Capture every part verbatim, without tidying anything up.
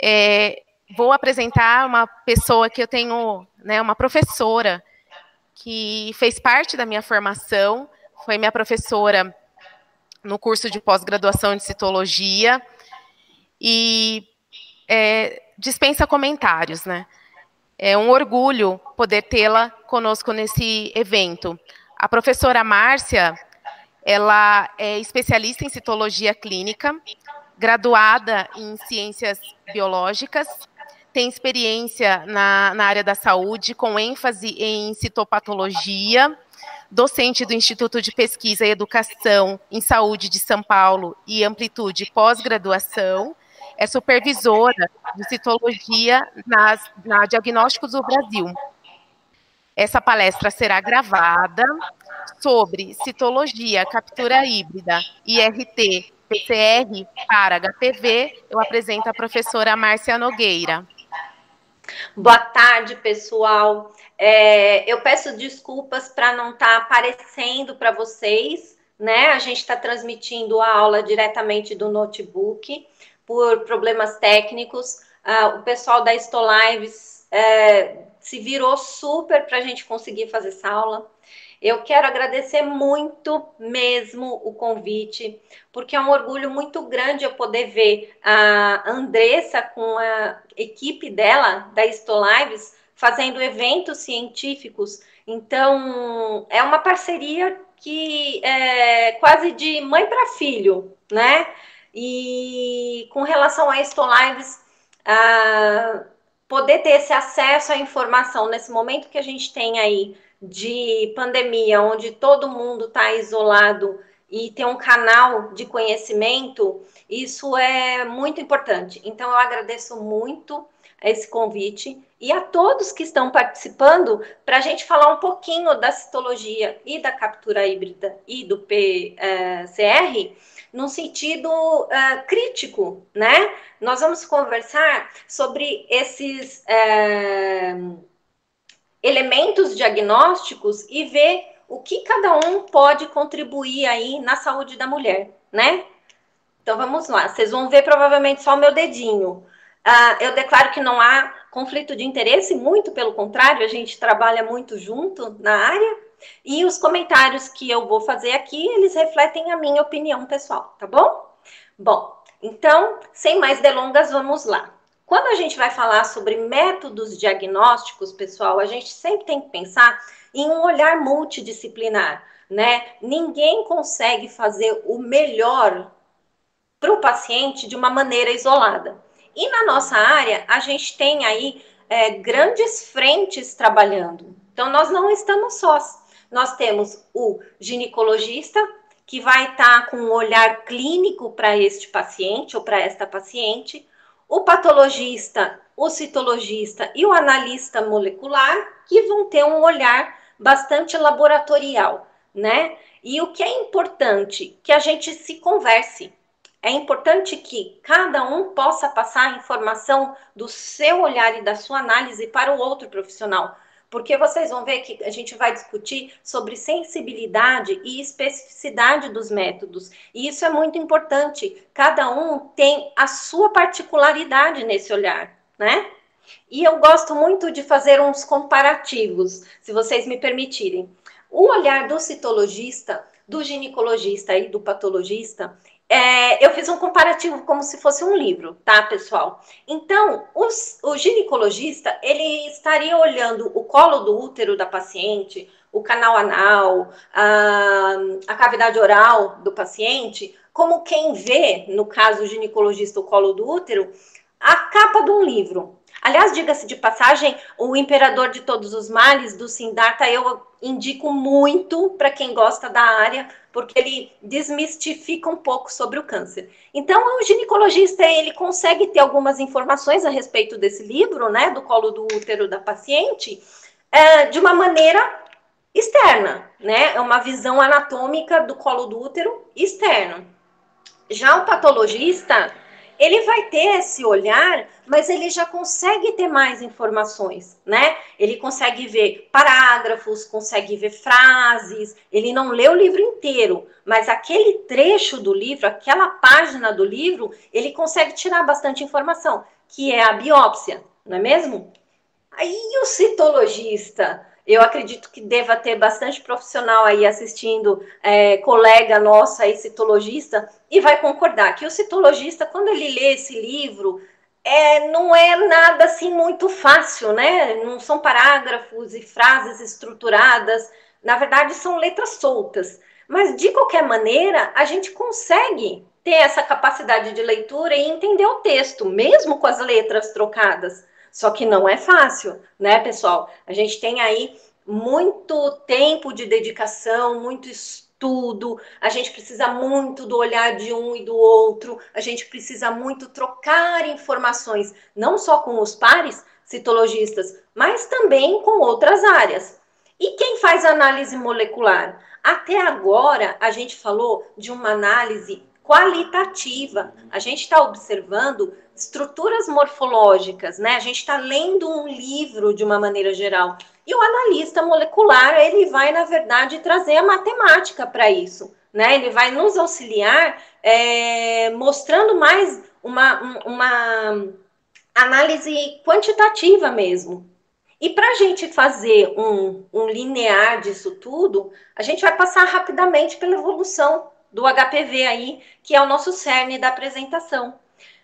É, vou apresentar uma pessoa que eu tenho, né, uma professora que fez parte da minha formação, foi minha professora no curso de pós-graduação de citologia e é, dispensa comentários, né? É um orgulho poder tê-la conosco nesse evento. A professora Márcia, ela é especialista em citologia clínica, graduada em ciências biológicas, tem experiência na, na área da saúde, com ênfase em citopatologia, docente do Instituto de Pesquisa e Educação em Saúde de São Paulo e Amplitude Pós-Graduação, é supervisora de citologia nas, na Diagnósticos do Brasil. Essa palestra será gravada sobre citologia, captura híbrida, I R T, P C R para H P V. Eu apresento a professora Márcia Nogueira. Boa tarde, pessoal. É, eu peço desculpas para não estar tá aparecendo para vocês, né? A gente está transmitindo a aula diretamente do notebook por problemas técnicos. Ah, o pessoal da Stolives é, se virou super para a gente conseguir fazer essa aula. Eu quero agradecer muito mesmo o convite, porque é um orgulho muito grande eu poder ver a Andressa com a equipe dela, da Stolives, fazendo eventos científicos. Então, é uma parceria que é quase de mãe para filho, né? E com relação a Stolives, a poder ter esse acesso à informação nesse momento que a gente tem aí de pandemia, onde todo mundo está isolado e tem um canal de conhecimento, isso é muito importante. Então, eu agradeço muito esse convite e a todos que estão participando para a gente falar um pouquinho da citologia e da captura híbrida e do P C R num sentido uh, crítico, né? Nós vamos conversar sobre esses uh, elementos diagnósticos e ver o que cada um pode contribuir aí na saúde da mulher, né? Então, vamos lá. Vocês vão ver provavelmente só o meu dedinho. Uh, eu declaro que não há conflito de interesse, muito pelo contrário, a gente trabalha muito junto na área. E os comentários que eu vou fazer aqui, eles refletem a minha opinião pessoal, tá bom? Bom, então, sem mais delongas, vamos lá. Quando a gente vai falar sobre métodos diagnósticos, pessoal, a gente sempre tem que pensar em um olhar multidisciplinar, né? Ninguém consegue fazer o melhor para o paciente de uma maneira isolada. E na nossa área, a gente tem aí é, grandes frentes trabalhando. Então, nós não estamos sós. Nós temos o ginecologista, que vai estar com um olhar clínico para este paciente ou para esta paciente, o patologista, o citologista e o analista molecular, que vão ter um olhar bastante laboratorial, né? E o que é importante? Que a gente se converse. É importante que cada um possa passar a informação do seu olhar e da sua análise para o outro profissional. Porque vocês vão ver que a gente vai discutir sobre sensibilidade e especificidade dos métodos. E isso é muito importante. Cada um tem a sua particularidade nesse olhar, né? E eu gosto muito de fazer uns comparativos, se vocês me permitirem. O olhar do citologista, do ginecologista e do patologista, é, eu fiz um comparativo como se fosse um livro, tá, pessoal? Então, os, o ginecologista, ele estaria olhando o colo do útero da paciente, o canal anal, a, a cavidade oral do paciente, como quem vê, no caso o ginecologista, o colo do útero, a capa de um livro. Aliás, diga-se de passagem, o Imperador de Todos os Males, do Siddhartha, eu indico muito para quem gosta da área, porque ele desmistifica um pouco sobre o câncer. Então, o ginecologista, ele consegue ter algumas informações a respeito desse livro, né, do colo do útero da paciente, é, de uma maneira externa, né, é uma visão anatômica do colo do útero externo. Já o patologista, ele vai ter esse olhar, mas ele já consegue ter mais informações, né? Ele consegue ver parágrafos, consegue ver frases, ele não lê o livro inteiro, mas aquele trecho do livro, aquela página do livro, ele consegue tirar bastante informação, que é a biópsia, não é mesmo? Aí o citologista, eu acredito que deva ter bastante profissional aí assistindo, é, colega nosso aí, citologista, e vai concordar que o citologista, quando ele lê esse livro, é, não é nada assim muito fácil, né? Não são parágrafos e frases estruturadas, na verdade são letras soltas. Mas, de qualquer maneira, a gente consegue ter essa capacidade de leitura e entender o texto, mesmo com as letras trocadas. Só que não é fácil, né, pessoal? A gente tem aí muito tempo de dedicação, muito estudo, a gente precisa muito do olhar de um e do outro, a gente precisa muito trocar informações, não só com os pares citologistas, mas também com outras áreas. E quem faz análise molecular? Até agora, a gente falou de uma análise qualitativa. A gente está observando estruturas morfológicas, né? A gente está lendo um livro de uma maneira geral. E o analista molecular, ele vai, na verdade, trazer a matemática para isso, né? Ele vai nos auxiliar é, mostrando mais uma, uma análise quantitativa mesmo. E para a gente fazer um, um linear disso tudo, a gente vai passar rapidamente pela evolução do H P V aí, que é o nosso cerne da apresentação.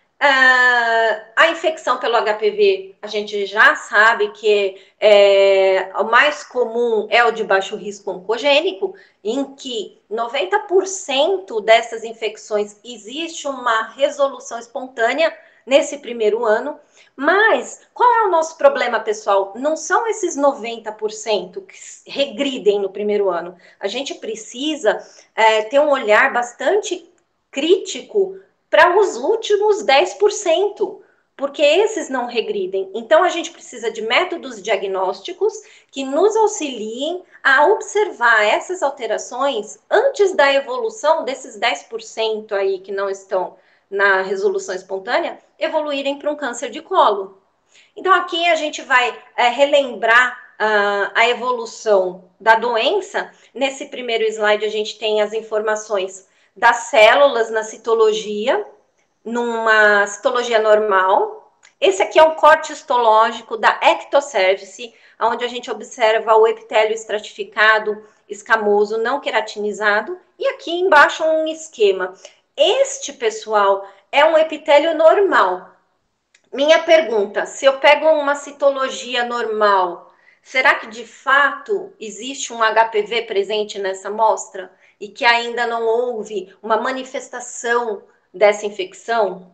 Uh, a infecção pelo H P V, a gente já sabe que é, o mais comum é o de baixo risco oncogênico, em que noventa por cento dessas infecções existe uma resolução espontânea nesse primeiro ano. Mas qual é o nosso problema, pessoal? Não são esses noventa por cento que regridem no primeiro ano. A gente precisa é, ter um olhar bastante crítico para os últimos dez por cento, porque esses não regridem. Então, a gente precisa de métodos diagnósticos que nos auxiliem a observar essas alterações antes da evolução desses dez por cento aí que não estão na resolução espontânea, evoluírem para um câncer de colo. Então, aqui a gente vai é, relembrar uh, a evolução da doença. Nesse primeiro slide, a gente tem as informações das células na citologia, numa citologia normal. Esse aqui é um corte histológico da ectocervice, onde a gente observa o epitélio estratificado, escamoso, não queratinizado. E aqui embaixo um esquema. Este, pessoal, é um epitélio normal. Minha pergunta, se eu pego uma citologia normal, será que de fato existe um H P V presente nessa amostra? E que ainda não houve uma manifestação dessa infecção?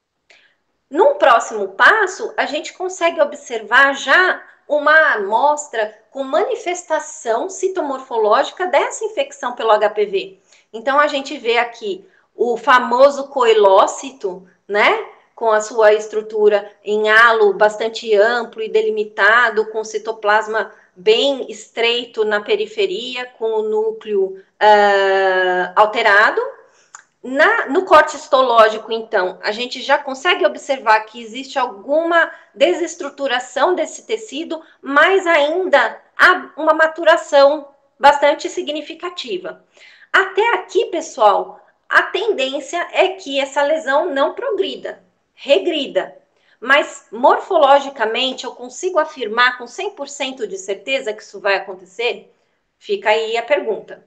Num próximo passo, a gente consegue observar já uma amostra com manifestação citomorfológica dessa infecção pelo H P V. Então, a gente vê aqui o famoso coilócito, né? Com a sua estrutura em halo bastante amplo e delimitado, com citoplasma bem estreito na periferia, com o núcleo uh, alterado. Na, no corte histológico, então, a gente já consegue observar que existe alguma desestruturação desse tecido, mas ainda há uma maturação bastante significativa. Até aqui, pessoal, a tendência é que essa lesão não progrida, regrida. Mas, morfologicamente, eu consigo afirmar com cem por cento de certeza que isso vai acontecer? Fica aí a pergunta.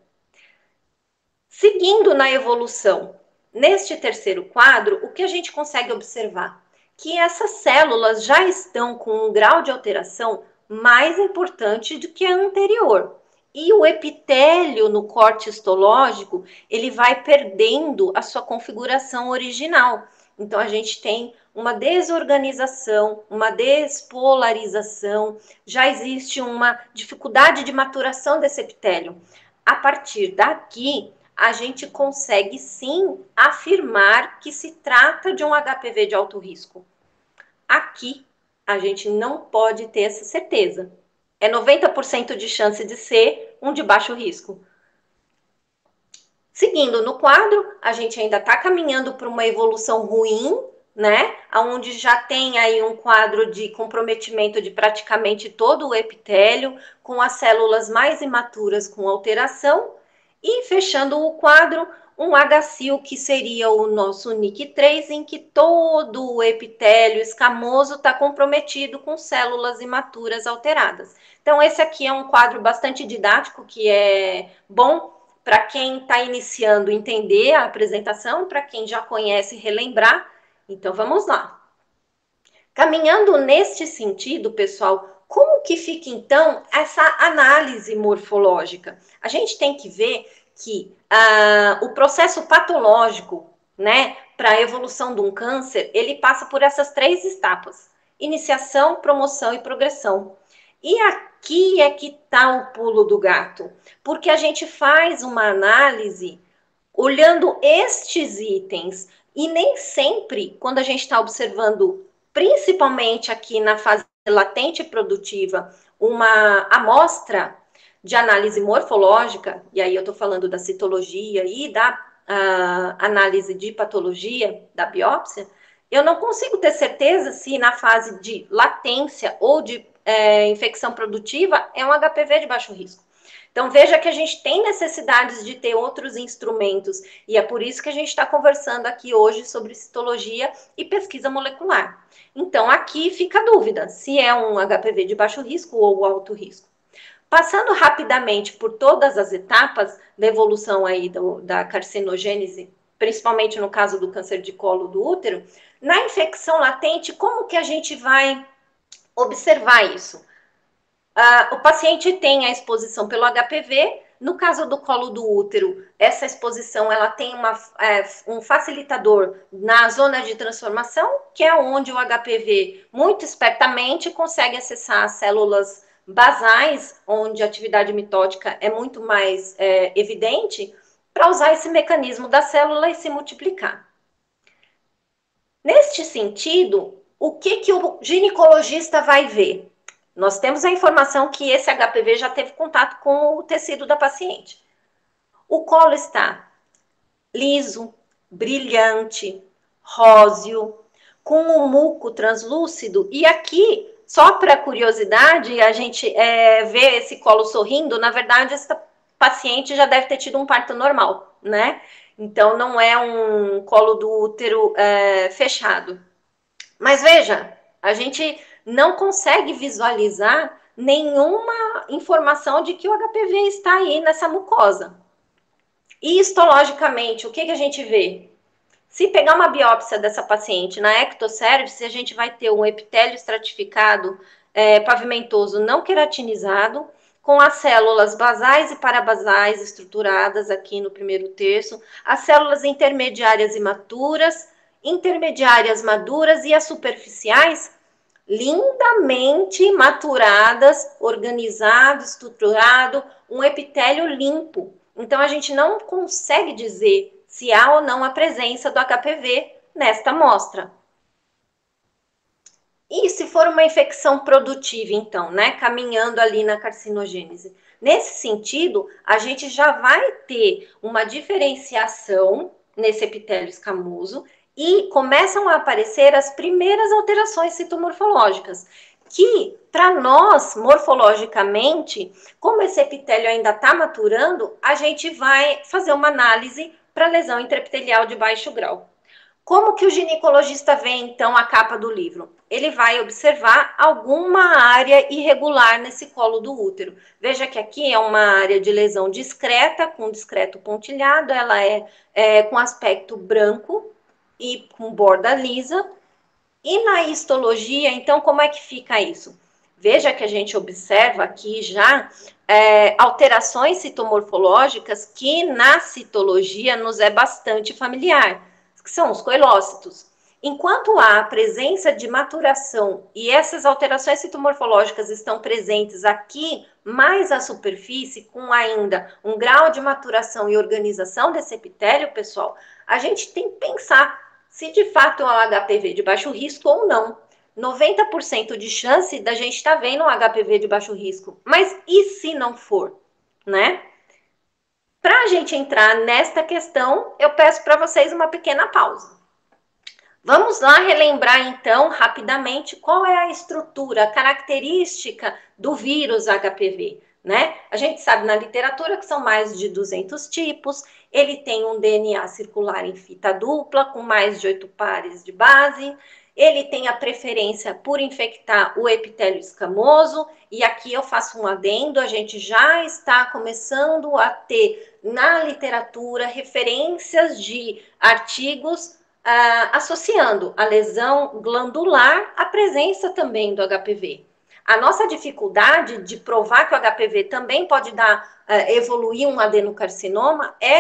Seguindo na evolução, neste terceiro quadro, o que a gente consegue observar? Que essas células já estão com um grau de alteração mais importante do que a anterior. E o epitélio no corte histológico, ele vai perdendo a sua configuração original. Então, a gente tem uma desorganização, uma despolarização, já existe uma dificuldade de maturação desse epitélio. A partir daqui, a gente consegue sim afirmar que se trata de um H P V de alto risco. Aqui, a gente não pode ter essa certeza. É noventa por cento de chance de ser um de baixo risco. Seguindo no quadro, a gente ainda está caminhando para uma evolução ruim, né? Onde já tem aí um quadro de comprometimento de praticamente todo o epitélio, com as células mais imaturas com alteração, e fechando o quadro, um H C I L, que seria o nosso N I C três, em que todo o epitélio escamoso está comprometido com células imaturas alteradas. Então, esse aqui é um quadro bastante didático, que é bom para quem está iniciando entender a apresentação, para quem já conhece relembrar. Então, vamos lá. Caminhando neste sentido, pessoal, como que fica, então, essa análise morfológica? A gente tem que ver que ah, o processo patológico, né, para a evolução de um câncer, ele passa por essas três etapas: iniciação, promoção e progressão. E aqui é que está o pulo do gato, porque a gente faz uma análise olhando estes itens, e nem sempre, quando a gente está observando, principalmente aqui na fase latente produtiva, uma amostra de análise morfológica, e aí eu estou falando da citologia e da uh, análise de patologia, da biópsia, eu não consigo ter certeza se na fase de latência ou de é, infecção produtiva é um H P V de baixo risco. Então, veja que a gente tem necessidades de ter outros instrumentos, e é por isso que a gente está conversando aqui hoje sobre citologia e pesquisa molecular. Então, aqui fica a dúvida, se é um H P V de baixo risco ou alto risco. Passando rapidamente por todas as etapas da evolução aí do, da carcinogênese, principalmente no caso do câncer de colo do útero, na infecção latente, como que a gente vai observar isso? Uh, o paciente tem a exposição pelo H P V. No caso do colo do útero, essa exposição ela tem uma, é, um facilitador na zona de transformação, que é onde o H P V, muito espertamente, consegue acessar as células basais, onde a atividade mitótica é muito mais é, evidente, para usar esse mecanismo da célula e se multiplicar. Neste sentido, o que, que o ginecologista vai ver? Nós temos a informação que esse H P V já teve contato com o tecido da paciente. O colo está liso, brilhante, róseo, com um muco translúcido. E aqui, só para curiosidade, a gente é, vê esse colo sorrindo. Na verdade, essa paciente já deve ter tido um parto normal, né? Então, não é um colo do útero é, fechado. Mas veja, a gente não consegue visualizar nenhuma informação de que o H P V está aí nessa mucosa. E histologicamente, o que, que a gente vê? Se pegar uma biópsia dessa paciente na ectocervice, a gente vai ter um epitélio estratificado é, pavimentoso não queratinizado, com as células basais e parabasais estruturadas aqui no primeiro terço, as células intermediárias imaturas, intermediárias maduras e as superficiais lindamente maturadas, organizado, estruturado, um epitélio limpo. Então, a gente não consegue dizer se há ou não a presença do H P V nesta amostra. E se for uma infecção produtiva, então, né, caminhando ali na carcinogênese? Nesse sentido, a gente já vai ter uma diferenciação nesse epitélio escamoso e começam a aparecer as primeiras alterações citomorfológicas, que, para nós, morfologicamente, como esse epitélio ainda está maturando, a gente vai fazer uma análise para lesão intraepitelial de baixo grau. Como que o ginecologista vê, então, a capa do livro? Ele vai observar alguma área irregular nesse colo do útero. Veja que aqui é uma área de lesão discreta, com discreto pontilhado, ela é, é com aspecto branco e com borda lisa. E na histologia, então, como é que fica isso? Veja que a gente observa aqui já é, alterações citomorfológicas que na citologia nos é bastante familiar, que são os coilócitos. Enquanto há a presença de maturação e essas alterações citomorfológicas estão presentes aqui, mais à superfície, com ainda um grau de maturação e organização desse epitélio, pessoal, a gente tem que pensar se de fato é um H P V de baixo risco ou não. noventa por cento de chance da gente estar vendo um H P V de baixo risco. Mas e se não for, né? Para a gente entrar nesta questão, eu peço para vocês uma pequena pausa. Vamos lá relembrar, então, rapidamente, qual é a estrutura, a característica do vírus H P V, né? A gente sabe na literatura que são mais de duzentos tipos, ele tem um D N A circular em fita dupla, com mais de oito pares de base, ele tem a preferência por infectar o epitélio escamoso, e aqui eu faço um adendo, a gente já está começando a ter na literatura referências de artigos Uh, associando a lesão glandular à presença também do H P V. A nossa dificuldade de provar que o H P V também pode dar, uh, evoluir um adenocarcinoma é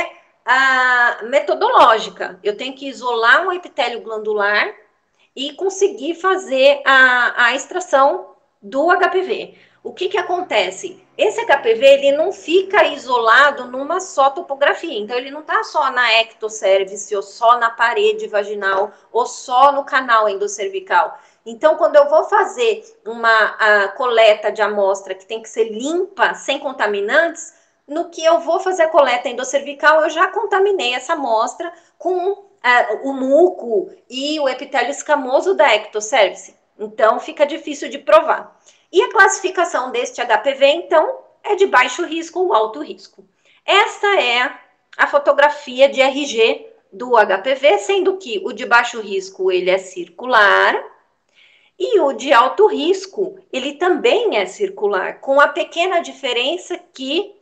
uh, metodológica. Eu tenho que isolar um epitélio glandular e conseguir fazer a, a extração do H P V. O que que acontece? Esse H P V, ele não fica isolado numa só topografia, então ele não está só na ectocervice, ou só na parede vaginal, ou só no canal endocervical. Então, quando eu vou fazer uma coleta de amostra que tem que ser limpa, sem contaminantes, no que eu vou fazer a coleta endocervical, eu já contaminei essa amostra com uh, o muco e o epitélio escamoso da ectocervice. Então, fica difícil de provar. E a classificação deste H P V, então, é de baixo risco ou alto risco. Essa é a fotografia de R G do H P V, sendo que o de baixo risco ele é circular e o de alto risco ele também é circular, com a pequena diferença que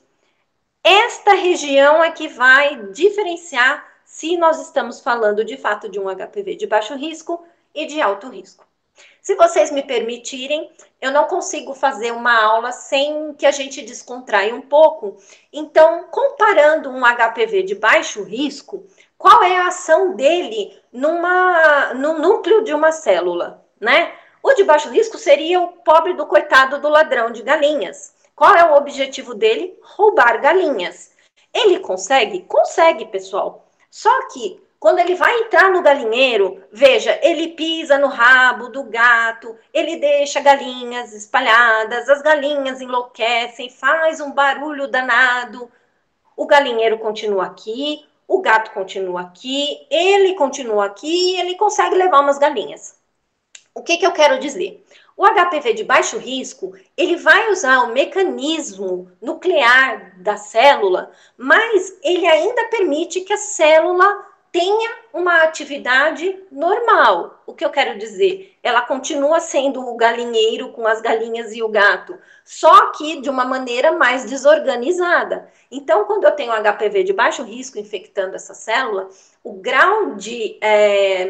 esta região é que vai diferenciar se nós estamos falando de fato de um H P V de baixo risco e de alto risco. Se vocês me permitirem, eu não consigo fazer uma aula sem que a gente descontraia um pouco. Então, comparando um H P V de baixo risco, qual é a ação dele numa, no núcleo de uma célula, né? O de baixo risco seria o pobre do coitado do ladrão de galinhas. Qual é o objetivo dele? Roubar galinhas. Ele consegue? Consegue, pessoal. Só que quando ele vai entrar no galinheiro, veja, ele pisa no rabo do gato, ele deixa galinhas espalhadas, as galinhas enlouquecem, faz um barulho danado. O galinheiro continua aqui, o gato continua aqui, ele continua aqui e ele consegue levar umas galinhas. O que que eu quero dizer? O H P V de baixo risco, ele vai usar o mecanismo nuclear da célula, mas ele ainda permite que a célula tenha uma atividade normal. O que eu quero dizer? Ela continua sendo o galinheiro com as galinhas e o gato, só que de uma maneira mais desorganizada. Então, quando eu tenho H P V de baixo risco infectando essa célula, o grau de é,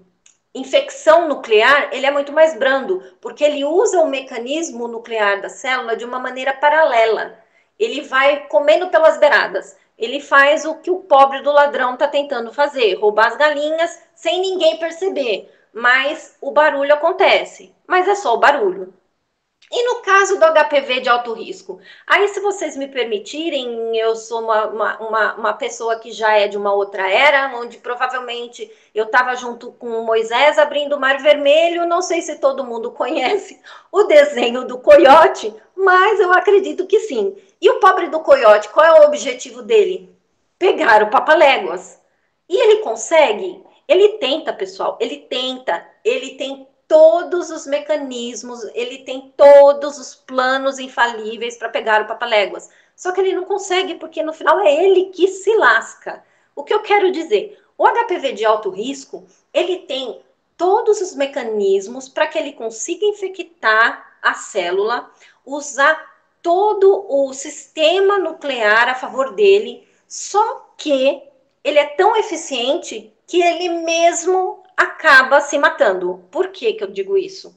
infecção nuclear ele é muito mais brando, porque ele usa o mecanismo nuclear da célula de uma maneira paralela. Ele vai comendo pelas beiradas. Ele faz o que o pobre do ladrão está tentando fazer, roubar as galinhas sem ninguém perceber. Mas o barulho acontece, mas é só o barulho. E no caso do H P V de alto risco? Aí, se vocês me permitirem, eu sou uma, uma, uma, uma pessoa que já é de uma outra era, onde provavelmente eu estava junto com Moisés abrindo o Mar Vermelho. Não sei se todo mundo conhece o desenho do coiote, mas eu acredito que sim. E o pobre do coiote, qual é o objetivo dele? Pegar o Papaléguas. E ele consegue? Ele tenta, pessoal, ele tenta, ele tem todos os mecanismos, ele tem todos os planos infalíveis para pegar o Papaléguas. Só que ele não consegue, porque no final é ele que se lasca. O que eu quero dizer? O H P V de alto risco, ele tem todos os mecanismos para que ele consiga infectar a célula, usar todo o sistema nuclear a favor dele, só que ele é tão eficiente que ele mesmo acaba se matando. Por que que eu digo isso?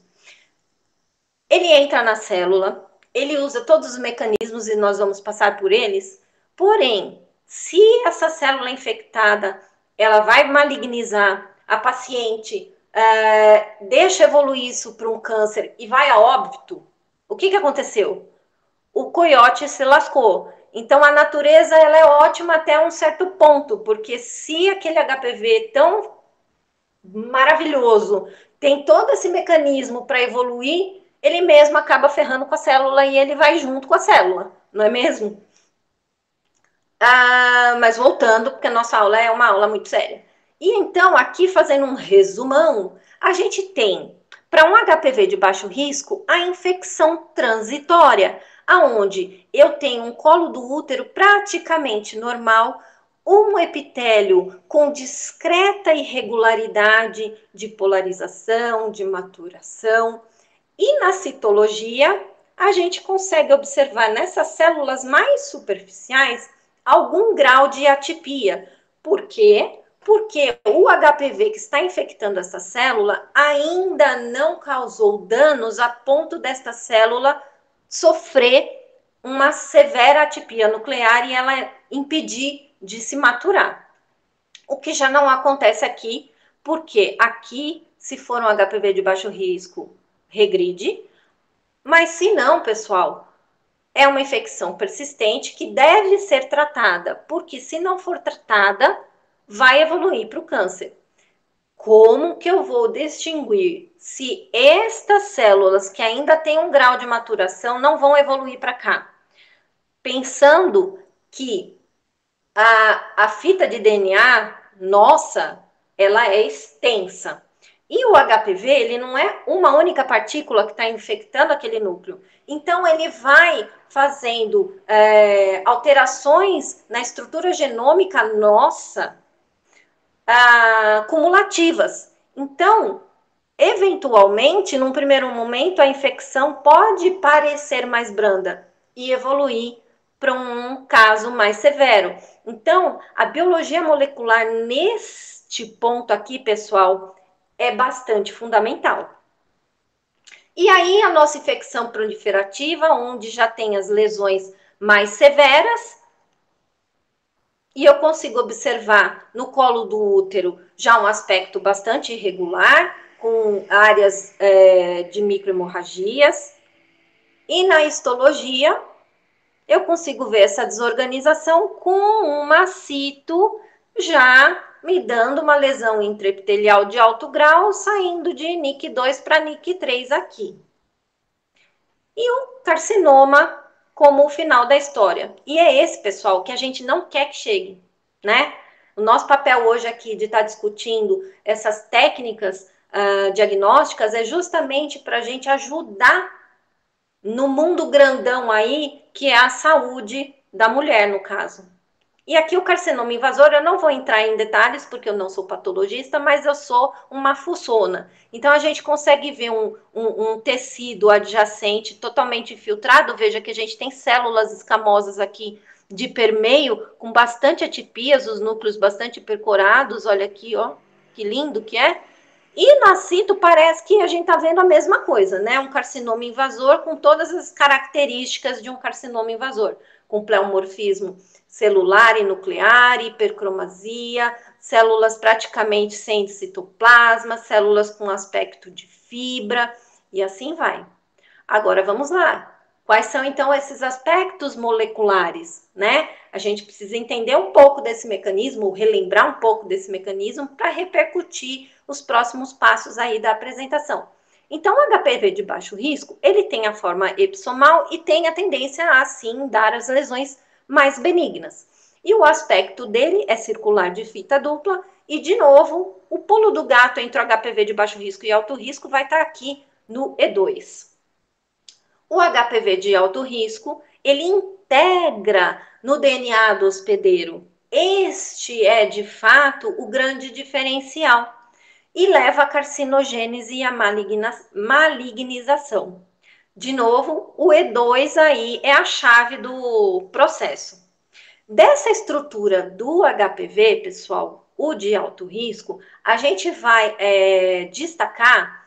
Ele entra na célula, ele usa todos os mecanismos e nós vamos passar por eles, porém, se essa célula infectada, ela vai malignizar a paciente, uh, deixa evoluir isso para um câncer e vai a óbito, o que que aconteceu? O coiote se lascou. Então, a natureza ela é ótima até um certo ponto, porque se aquele H P V tão maravilhoso tem todo esse mecanismo para evoluir, ele mesmo acaba ferrando com a célula e ele vai junto com a célula, não é mesmo? Ah, mas voltando, porque a nossa aula é uma aula muito séria. E então, aqui fazendo um resumão, a gente tem, para um H P V de baixo risco, a infecção transitória, aonde eu tenho um colo do útero praticamente normal, um epitélio com discreta irregularidade de polarização, de maturação. E na citologia, a gente consegue observar nessas células mais superficiais algum grau de atipia. Por quê? Porque o H P V que está infectando essa célula ainda não causou danos a ponto desta célula sofrer uma severa atipia nuclear e ela impedir de se maturar. O que já não acontece aqui, porque aqui, se for um H P V de baixo risco, regride, mas se não, pessoal, é uma infecção persistente que deve ser tratada, porque se não for tratada, vai evoluir para o câncer. Como que eu vou distinguir se estas células que ainda têm um grau de maturação não vão evoluir para cá? Pensando que a, a fita de D N A, nossa, ela é extensa. E o H P V, ele não é uma única partícula que está infectando aquele núcleo. Então, ele vai fazendo é, alterações na estrutura genômica nossa, ah, cumulativas. Então, eventualmente, num primeiro momento, a infecção pode parecer mais branda e evoluir para um caso mais severo. Então, a biologia molecular neste ponto aqui, pessoal, é bastante fundamental. E aí, a nossa infecção proliferativa, onde já tem as lesões mais severas, e eu consigo observar no colo do útero já um aspecto bastante irregular, com áreas é, de microhemorragias. E na histologia, eu consigo ver essa desorganização com uma cito já me dando uma lesão intraepitelial de alto grau, saindo de N I C dois para N I C três aqui. E o carcinoma como o final da história. E é esse, pessoal, que a gente não quer que chegue, né? O nosso papel hoje aqui de estar discutindo essas técnicas uh, diagnósticas é justamente para a gente ajudar no mundo grandão aí, que é a saúde da mulher, no caso. E aqui o carcinoma invasor, eu não vou entrar em detalhes, porque eu não sou patologista, mas eu sou uma fuçona. Então, a gente consegue ver um, um, um tecido adjacente totalmente infiltrado. Veja que a gente tem células escamosas aqui de permeio, com bastante atipias, os núcleos bastante percorados. Olha aqui, ó, que lindo que é. E na cito parece que a gente tá vendo a mesma coisa, né? Um carcinoma invasor com todas as características de um carcinoma invasor, com pleomorfismo celular e nuclear, hipercromasia, células praticamente sem citoplasma, células com aspecto de fibra, e assim vai. Agora, vamos lá. Quais são, então, esses aspectos moleculares, né? A gente precisa entender um pouco desse mecanismo, relembrar um pouco desse mecanismo para repercutir os próximos passos aí da apresentação. Então, o H P V de baixo risco, ele tem a forma epissomal e tem a tendência a, sim, dar as lesões mais benignas. E o aspecto dele é circular de fita dupla e, de novo, o pulo do gato entre o H P V de baixo risco e alto risco vai estar aqui no E dois. O H P V de alto risco, ele integra no D N A do hospedeiro. Este é, de fato, o grande diferencial e leva à carcinogênese e à malignização. De novo, o E dois aí é a chave do processo. Dessa estrutura do H P V, pessoal, o de alto risco, a gente vai é, destacar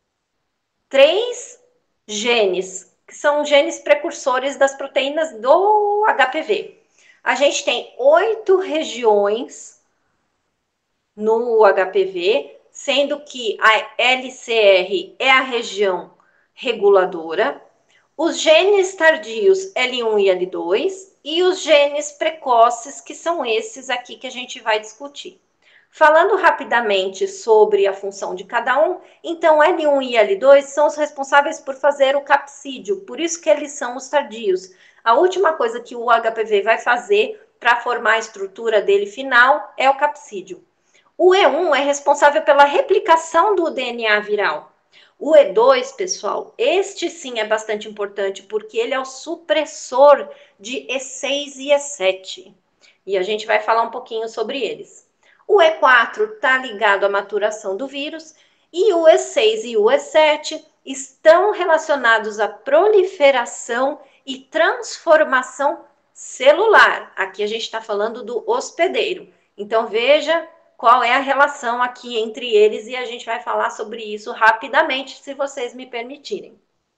três genes, que são genes precursores das proteínas do H P V. A gente tem oito regiões no H P V, sendo que a L C R é a região reguladora, os genes tardios L um e L dois e os genes precoces, que são esses aqui que a gente vai discutir. Falando rapidamente sobre a função de cada um, então L um e L dois são os responsáveis por fazer o capsídeo, por isso que eles são os tardios. A última coisa que o H P V vai fazer para formar a estrutura dele final é o capsídeo. O E um é responsável pela replicação do D N A viral. O E dois, pessoal, este sim é bastante importante, porque ele é o supressor de E seis e E sete. E a gente vai falar um pouquinho sobre eles. O E quatro está ligado à maturação do vírus, e o E seis e o E sete estão relacionados à proliferação e transformação celular. Aqui a gente está falando do hospedeiro. Então, veja qual é a relação aqui entre eles e a gente vai falar sobre isso rapidamente, se vocês me permitirem.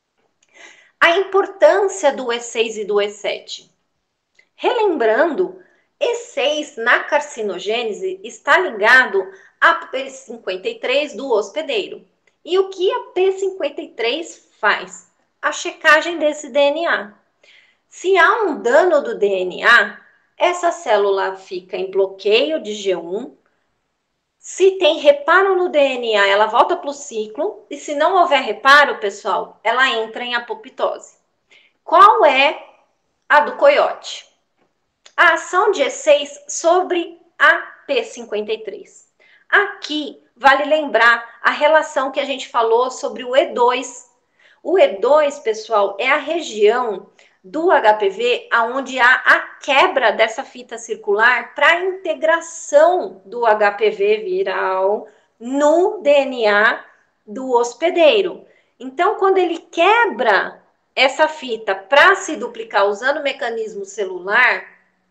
A importância do E seis e do E sete. Relembrando, E seis na carcinogênese está ligado a P cinquenta e três do hospedeiro. E o que a P cinquenta e três faz? A checagem desse D N A. Se há um dano do D N A, essa célula fica em bloqueio de G um. Se tem reparo no D N A, ela volta para o ciclo. E se não houver reparo, pessoal, ela entra em apoptose. Qual é a do coiote? A ação de E seis sobre a P cinquenta e três. Aqui, vale lembrar a relação que a gente falou sobre o E dois. O E dois, pessoal, é a região do H P V onde há a quebra dessa fita circular para a integração do H P V viral no D N A do hospedeiro. Então, quando ele quebra essa fita para se duplicar usando o mecanismo celular,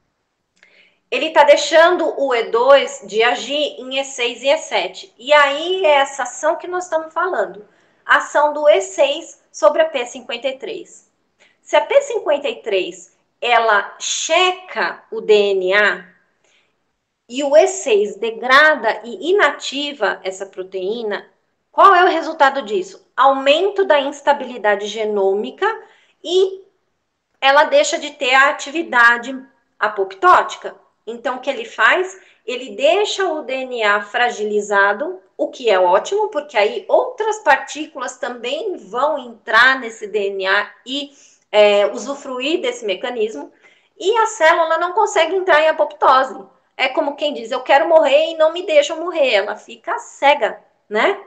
ele está deixando o E dois de agir em E seis e E sete. E aí é essa ação que nós estamos falando. A ação do E seis sobre a P cinquenta e três. Se a P cinquenta e três ela checa o D N A e o E seis degrada e inativa essa proteína, qual é o resultado disso? Aumento da instabilidade genômica e ela deixa de ter a atividade apoptótica. Então, o que ele faz? Ele deixa o D N A fragilizado, o que é ótimo, porque aí outras partículas também vão entrar nesse D N A e é, usufruir desse mecanismo, e a célula não consegue entrar em apoptose. É como quem diz, eu quero morrer e não me deixam morrer. Ela fica cega, né?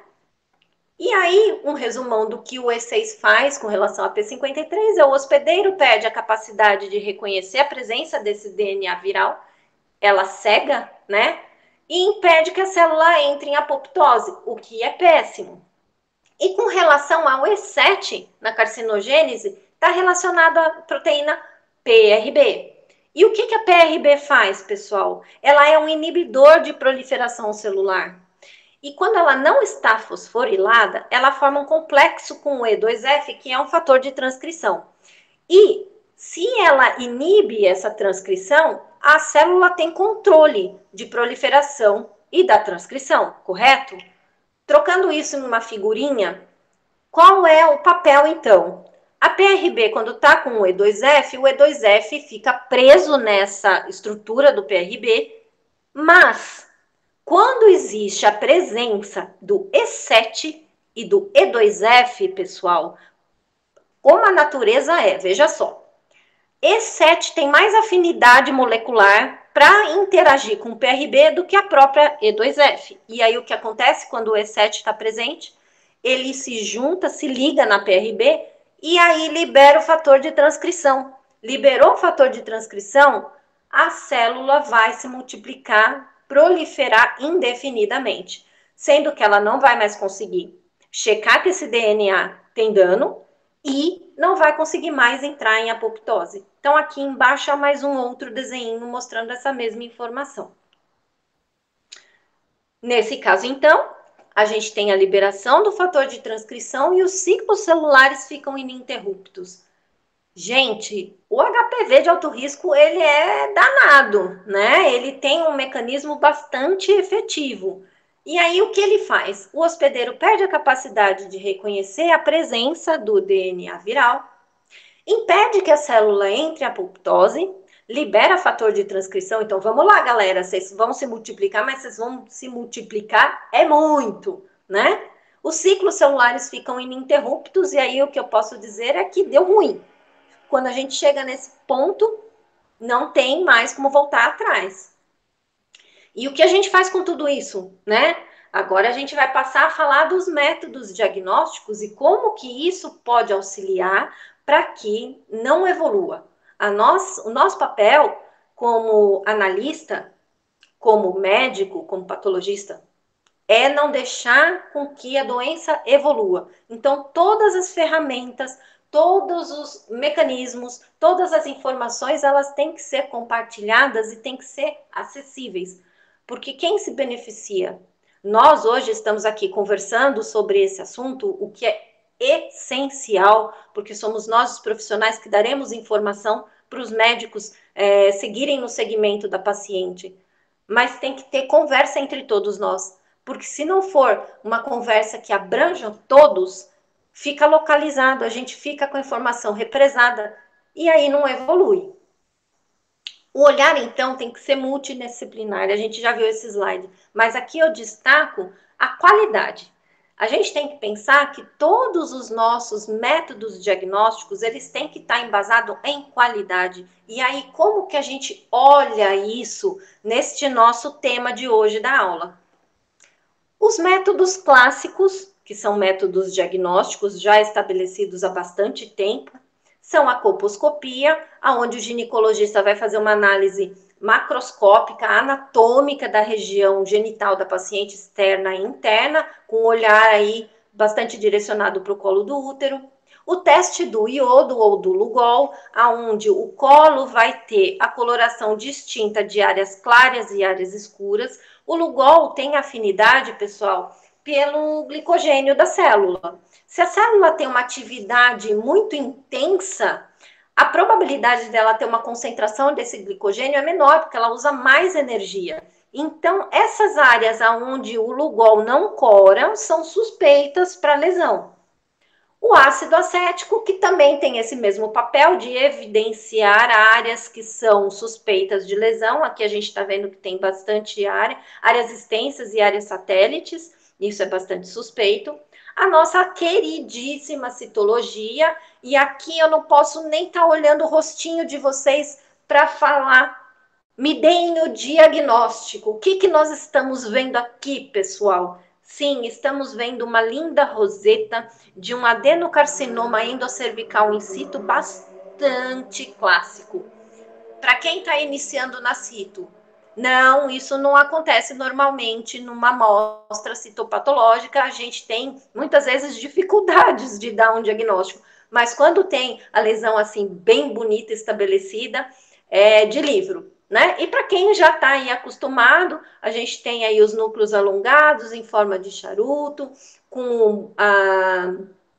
E aí, um resumão do que o E seis faz com relação à P cinquenta e três é o hospedeiro perde a capacidade de reconhecer a presença desse D N A viral, ela cega, né? E impede que a célula entre em apoptose, o que é péssimo. E com relação ao E sete, na carcinogênese, está relacionado à proteína P R B. E o que, que a P R B faz, pessoal? Ela é um inibidor de proliferação celular. E quando ela não está fosforilada, ela forma um complexo com o E dois F, que é um fator de transcrição. E se ela inibe essa transcrição, a célula tem controle de proliferação e da transcrição, correto? Trocando isso em uma figurinha, qual é o papel, então? A P R B, quando está com o E dois F, o E dois F fica preso nessa estrutura do P R B, mas quando existe a presença do E sete e do E dois F, pessoal, como a natureza é, veja só, E sete tem mais afinidade molecular para interagir com o P R B do que a própria E dois F. E aí o que acontece quando o E sete está presente? Ele se junta, se liga na P R B e aí libera o fator de transcrição. Liberou o fator de transcrição, a célula vai se multiplicar, proliferar indefinidamente, sendo que ela não vai mais conseguir checar que esse D N A tem dano e não vai conseguir mais entrar em apoptose. Então, aqui embaixo é mais um outro desenho mostrando essa mesma informação. Nesse caso, então, a gente tem a liberação do fator de transcrição e os ciclos celulares ficam ininterruptos. Gente, o H P V de alto risco, ele é danado, né? Ele tem um mecanismo bastante efetivo. E aí, o que ele faz? O hospedeiro perde a capacidade de reconhecer a presença do D N A viral, impede que a célula entre em apoptose, libera fator de transcrição. Então, vamos lá, galera, vocês vão se multiplicar, mas vocês vão se multiplicar é muito, né? Os ciclos celulares ficam ininterruptos e aí o que eu posso dizer é que deu ruim. Quando a gente chega nesse ponto, não tem mais como voltar atrás. E o que a gente faz com tudo isso, né? Agora a gente vai passar a falar dos métodos diagnósticos e como que isso pode auxiliar para que não evolua. A nós, o nosso papel como analista, como médico, como patologista, é não deixar com que a doença evolua. Então, todas as ferramentas, todos os mecanismos, todas as informações, elas têm que ser compartilhadas e têm que ser acessíveis. Porque quem se beneficia? Nós hoje estamos aqui conversando sobre esse assunto, o que é essencial, porque somos nós os profissionais que daremos informação para os médicos é, seguirem no segmento da paciente. Mas tem que ter conversa entre todos nós. Porque se não for uma conversa que abranja todos, fica localizado, a gente fica com a informação represada e aí não evolui. O olhar, então, tem que ser multidisciplinar, a gente já viu esse slide, mas aqui eu destaco a qualidade. A gente tem que pensar que todos os nossos métodos diagnósticos, eles têm que estar embasados em qualidade. E aí, como que a gente olha isso neste nosso tema de hoje da aula? Os métodos clássicos, que são métodos diagnósticos já estabelecidos há bastante tempo, são a colposcopia, onde o ginecologista vai fazer uma análise macroscópica, anatômica da região genital da paciente externa e interna, com um olhar aí bastante direcionado para o colo do útero. O teste do iodo ou do Lugol, onde o colo vai ter a coloração distinta de áreas claras e áreas escuras. O Lugol tem afinidade, pessoal, pelo glicogênio da célula. Se a célula tem uma atividade muito intensa, a probabilidade dela ter uma concentração desse glicogênio é menor, porque ela usa mais energia. Então, essas áreas onde o Lugol não cora são suspeitas para lesão. O ácido acético, que também tem esse mesmo papel de evidenciar áreas que são suspeitas de lesão. Aqui a gente está vendo que tem bastante área, áreas extensas e áreas satélites, isso é bastante suspeito. A nossa queridíssima citologia, e aqui eu não posso nem estar tá olhando o rostinho de vocês para falar. Me deem o diagnóstico. O que, que nós estamos vendo aqui, pessoal? Sim, estamos vendo uma linda roseta de um adenocarcinoma endocervical in situ bastante clássico. Para quem está iniciando na cito, não, isso não acontece normalmente numa amostra citopatológica. A gente tem muitas vezes dificuldades de dar um diagnóstico, mas quando tem a lesão assim bem bonita, estabelecida, é de livro. Né? E para quem já está aí acostumado, a gente tem aí os núcleos alongados em forma de charuto, com a,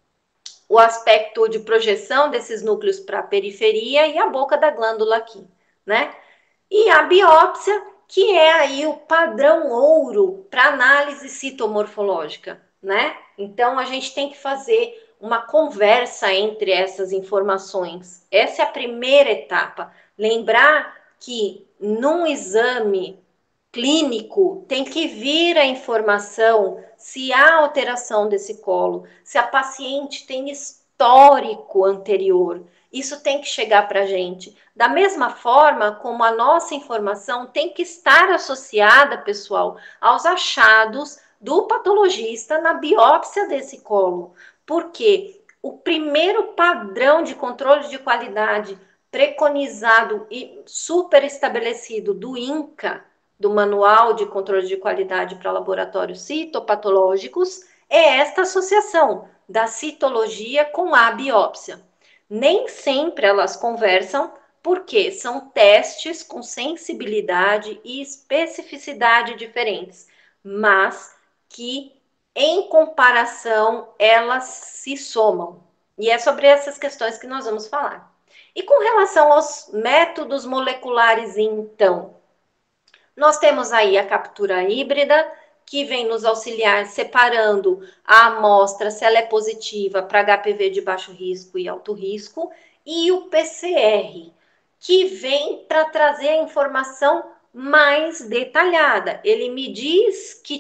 o aspecto de projeção desses núcleos para a periferia e a boca da glândula aqui, né? E a biópsia, que é aí o padrão ouro para análise citomorfológica, né? Então, a gente tem que fazer uma conversa entre essas informações. Essa é a primeira etapa. Lembrar que num exame clínico tem que vir a informação se há alteração desse colo, se a paciente tem histórico anterior. Isso tem que chegar para a gente. Da mesma forma como a nossa informação tem que estar associada, pessoal, aos achados do patologista na biópsia desse colo. Porque o primeiro padrão de controle de qualidade preconizado e super estabelecido do INCA, do Manual de Controle de Qualidade para Laboratórios Citopatológicos, é esta associação da citologia com a biópsia. Nem sempre elas conversam, porque são testes com sensibilidade e especificidade diferentes, mas que, em comparação, elas se somam. E é sobre essas questões que nós vamos falar. E com relação aos métodos moleculares, então, nós temos aí a captura híbrida, que vem nos auxiliar separando a amostra, se ela é positiva para H P V de baixo risco e alto risco, e o P C R, que vem para trazer a informação mais detalhada. Ele me diz que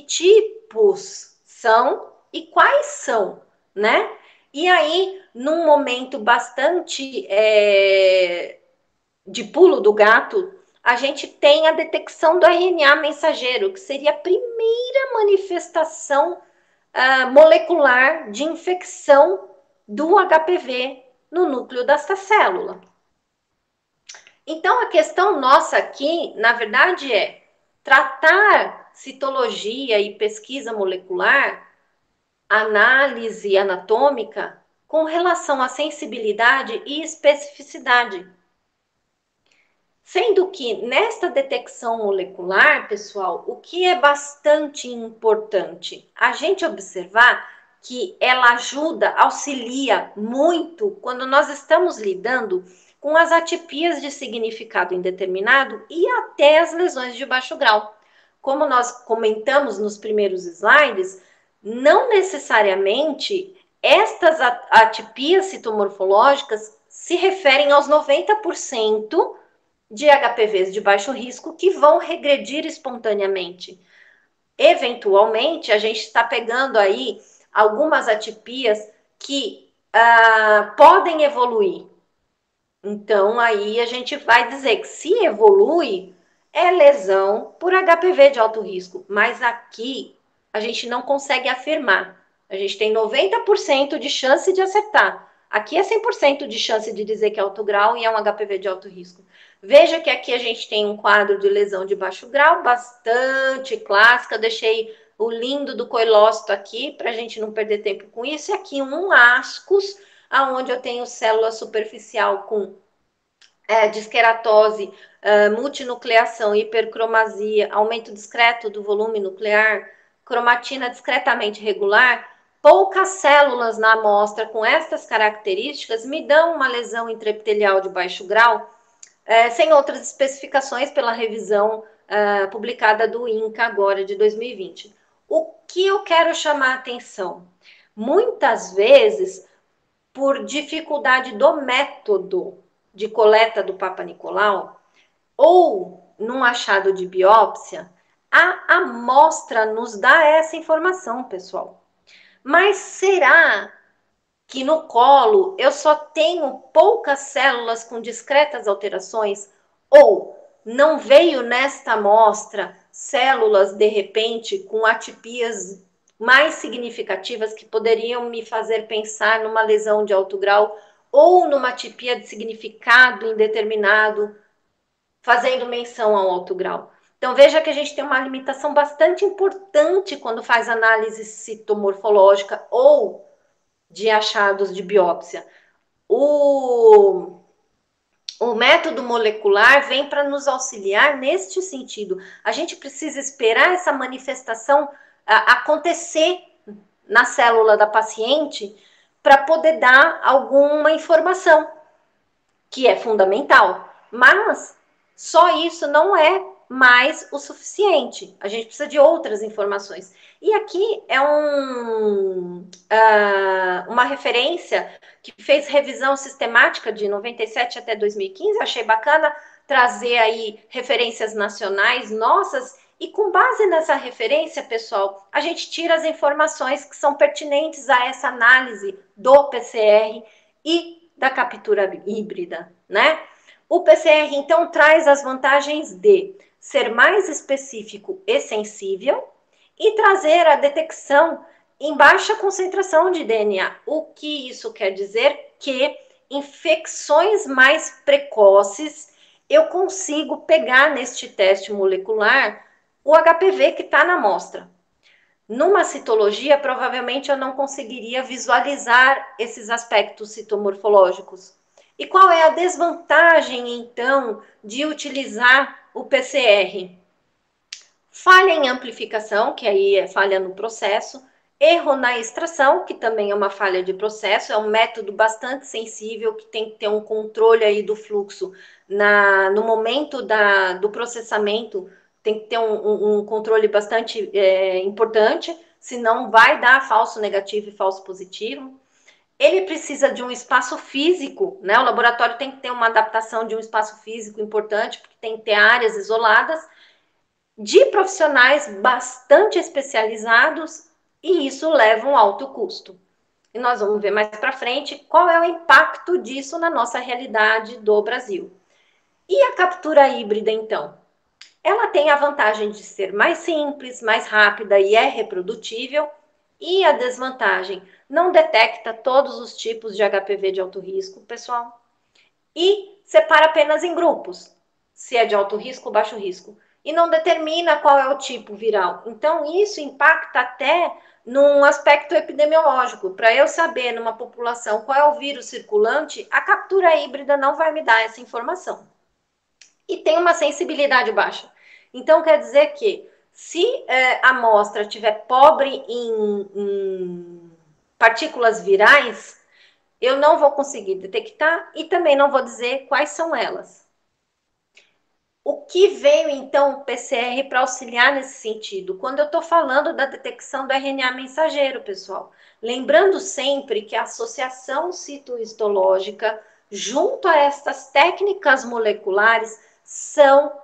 tipos são e quais são, né? E aí, num momento bastante é, de pulo do gato, a gente tem a detecção do R N A mensageiro, que seria a primeira manifestação uh, molecular de infecção do H P V no núcleo desta célula. Então, a questão nossa aqui, na verdade, é tratar citologia e pesquisa molecular, análise anatômica, com relação à sensibilidade e especificidade. Sendo que nesta detecção molecular, pessoal, o que é bastante importante? A gente observar que ela ajuda, auxilia muito quando nós estamos lidando com as atipias de significado indeterminado e até as lesões de baixo grau. Como nós comentamos nos primeiros slides, não necessariamente estas atipias citomorfológicas se referem aos noventa por cento de H P Vs de baixo risco que vão regredir espontaneamente. Eventualmente, a gente está pegando aí algumas atipias que uh, podem evoluir. Então, aí a gente vai dizer que se evolui, é lesão por H P V de alto risco. Mas aqui, a gente não consegue afirmar. A gente tem noventa por cento de chance de acertar. Aqui é cem por cento de chance de dizer que é alto grau e é um H P V de alto risco. Veja que aqui a gente tem um quadro de lesão de baixo grau, bastante clássica. Eu deixei o lindo do coilócito aqui, para a gente não perder tempo com isso. E aqui um ascus, onde eu tenho célula superficial com é, disqueratose, uh, multinucleação, hipercromasia, aumento discreto do volume nuclear, cromatina discretamente regular. Poucas células na amostra com estas características me dão uma lesão intraepitelial de baixo grau, é, sem outras especificações pela revisão uh, publicada do INCA agora de dois mil e vinte. O que eu quero chamar a atenção? Muitas vezes, por dificuldade do método de coleta do Papa Nicolau, ou num achado de biópsia, a amostra nos dá essa informação, pessoal. Mas será que no colo eu só tenho poucas células com discretas alterações? Ou não veio nesta amostra células, de repente, com atipias mais significativas que poderiam me fazer pensar numa lesão de alto grau ou numa atipia de significado indeterminado, fazendo menção ao alto grau? Então, veja que a gente tem uma limitação bastante importante quando faz análise citomorfológica ou de achados de biópsia. O, o método molecular vem para nos auxiliar neste sentido. A gente precisa esperar essa manifestação a, acontecer na célula da paciente para poder dar alguma informação, que é fundamental. Mas só isso não é mais o suficiente. A gente precisa de outras informações. E aqui é um, uh, uma referência que fez revisão sistemática de noventa e sete até dois mil e quinze. Achei bacana trazer aí referências nacionais nossas. E com base nessa referência, pessoal, a gente tira as informações que são pertinentes a essa análise do P C R e da captura híbrida, né? O P C R, então, traz as vantagens de ser mais específico e sensível e trazer a detecção em baixa concentração de D N A. O que isso quer dizer? Que infecções mais precoces eu consigo pegar neste teste molecular o H P V que está na amostra. Numa citologia, provavelmente eu não conseguiria visualizar esses aspectos citomorfológicos. E qual é a desvantagem, então, de utilizar o P C R? Falha em amplificação, que aí é falha no processo, erro na extração, que também é uma falha de processo, é um método bastante sensível, que tem que ter um controle aí do fluxo na, no momento da, do processamento, tem que ter um, um, um controle bastante é, importante, senão vai dar falso negativo e falso positivo. Ele precisa de um espaço físico, né? O laboratório tem que ter uma adaptação de um espaço físico importante, porque tem que ter áreas isoladas, de profissionais bastante especializados, e isso leva um alto custo. E nós vamos ver mais para frente qual é o impacto disso na nossa realidade do Brasil. E a captura híbrida, então? Ela tem a vantagem de ser mais simples, mais rápida e é reprodutível. E a desvantagem, não detecta todos os tipos de H P V de alto risco, pessoal. E separa apenas em grupos, se é de alto risco ou baixo risco. E não determina qual é o tipo viral. Então, isso impacta até num aspecto epidemiológico. Para eu saber numa população qual é o vírus circulante, a captura híbrida não vai me dar essa informação. E tem uma sensibilidade baixa. Então, quer dizer que se é, a amostra estiver pobre em, em partículas virais, eu não vou conseguir detectar e também não vou dizer quais são elas. O que veio, então, o P C R para auxiliar nesse sentido? Quando eu estou falando da detecção do R N A mensageiro, pessoal. Lembrando sempre que a associação citohistológica, junto a estas técnicas moleculares, são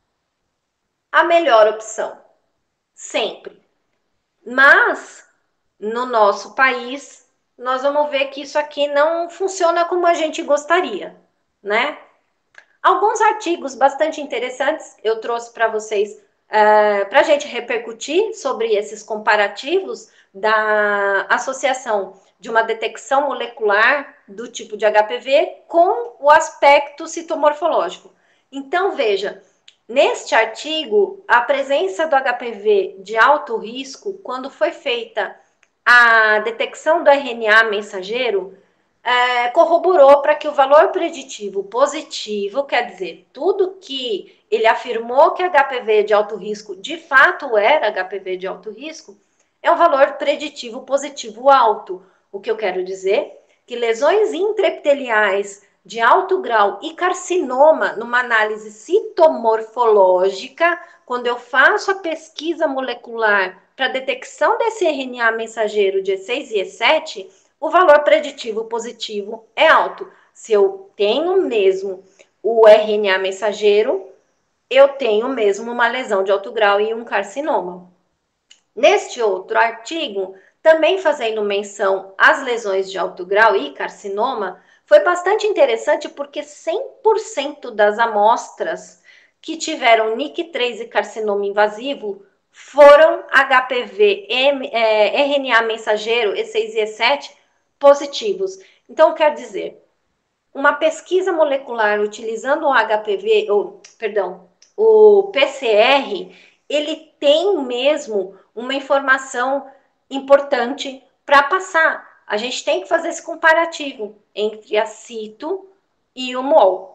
a melhor opção. Sempre. Mas, no nosso país, nós vamos ver que isso aqui não funciona como a gente gostaria, né? Alguns artigos bastante interessantes eu trouxe para vocês, uh, para a gente repercutir sobre esses comparativos da associação de uma detecção molecular do tipo de H P V com o aspecto citomorfológico. Então, veja, neste artigo, a presença do H P V de alto risco, quando foi feita a detecção do R N A mensageiro, é, corroborou para que o valor preditivo positivo, quer dizer, tudo que ele afirmou que H P V de alto risco de fato era H P V de alto risco, é um valor preditivo positivo alto. O que eu quero dizer? Que lesões intraepiteliais de alto grau e carcinoma, numa análise citomorfológica, quando eu faço a pesquisa molecular para detecção desse R N A mensageiro de E seis e E sete, o valor preditivo positivo é alto. Se eu tenho mesmo o R N A mensageiro, eu tenho mesmo uma lesão de alto grau e um carcinoma. Neste outro artigo, também fazendo menção às lesões de alto grau e carcinoma, foi bastante interessante porque cem por cento das amostras que tiveram N I C três e carcinoma invasivo foram H P V, M, é, R N A mensageiro E seis e E sete positivos. Então, quer dizer, uma pesquisa molecular utilizando o H P V, ou, perdão, o P C R, ele tem mesmo uma informação importante para passar. A gente tem que fazer esse comparativo entre a CITO e o M O L.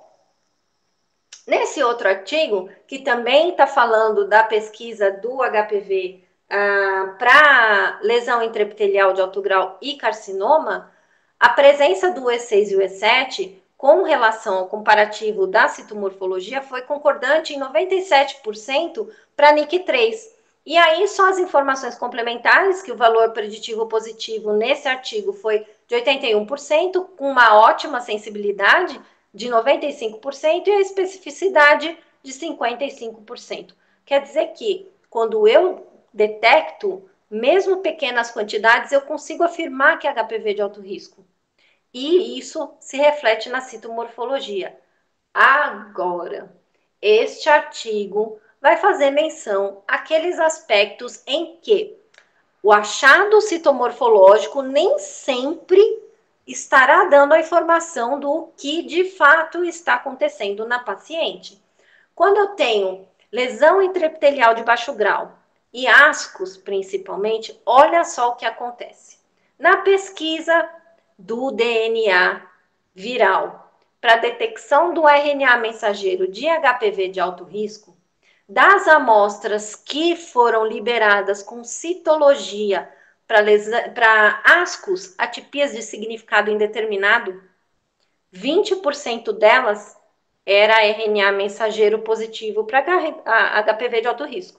Nesse outro artigo, que também está falando da pesquisa do H P V ah, para lesão intraepitelial de alto grau e carcinoma, a presença do E seis e o E sete, com relação ao comparativo da citomorfologia, foi concordante em noventa e sete por cento para N I C três. E aí, só as informações complementares, que o valor preditivo positivo nesse artigo foi de oitenta e um por cento, com uma ótima sensibilidade de noventa e cinco por cento e a especificidade de cinquenta e cinco por cento. Quer dizer que, quando eu detecto, mesmo pequenas quantidades, eu consigo afirmar que é H P V de alto risco. E isso se reflete na citomorfologia. Agora, este artigo vai fazer menção àqueles aspectos em que o achado citomorfológico nem sempre estará dando a informação do que de fato está acontecendo na paciente. Quando eu tenho lesão intraepitelial de baixo grau e ascos, principalmente, olha só o que acontece. Na pesquisa do D N A viral para detecção do R N A mensageiro de H P V de alto risco, das amostras que foram liberadas com citologia para ascos, atipias de significado indeterminado, vinte por cento delas era R N A mensageiro positivo para H P V de alto risco.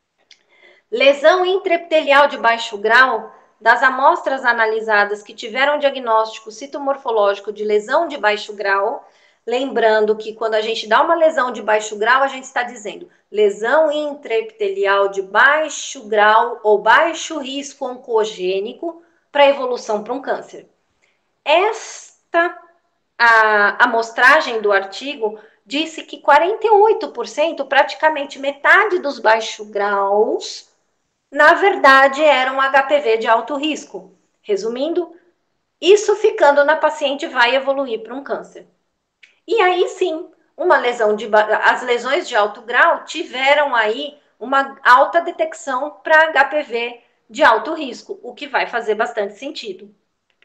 Lesão intraepitelial de baixo grau, das amostras analisadas que tiveram diagnóstico citomorfológico de lesão de baixo grau, lembrando que quando a gente dá uma lesão de baixo grau, a gente está dizendo lesão intraepitelial de baixo grau ou baixo risco oncogênico para evolução para um câncer. Esta a amostragem do artigo disse que quarenta e oito por cento, praticamente metade dos baixos graus, na verdade eram H P V de alto risco. Resumindo, isso ficando na paciente vai evoluir para um câncer. E aí sim, uma lesão de as lesões de alto grau tiveram aí uma alta detecção para H P V de alto risco, o que vai fazer bastante sentido.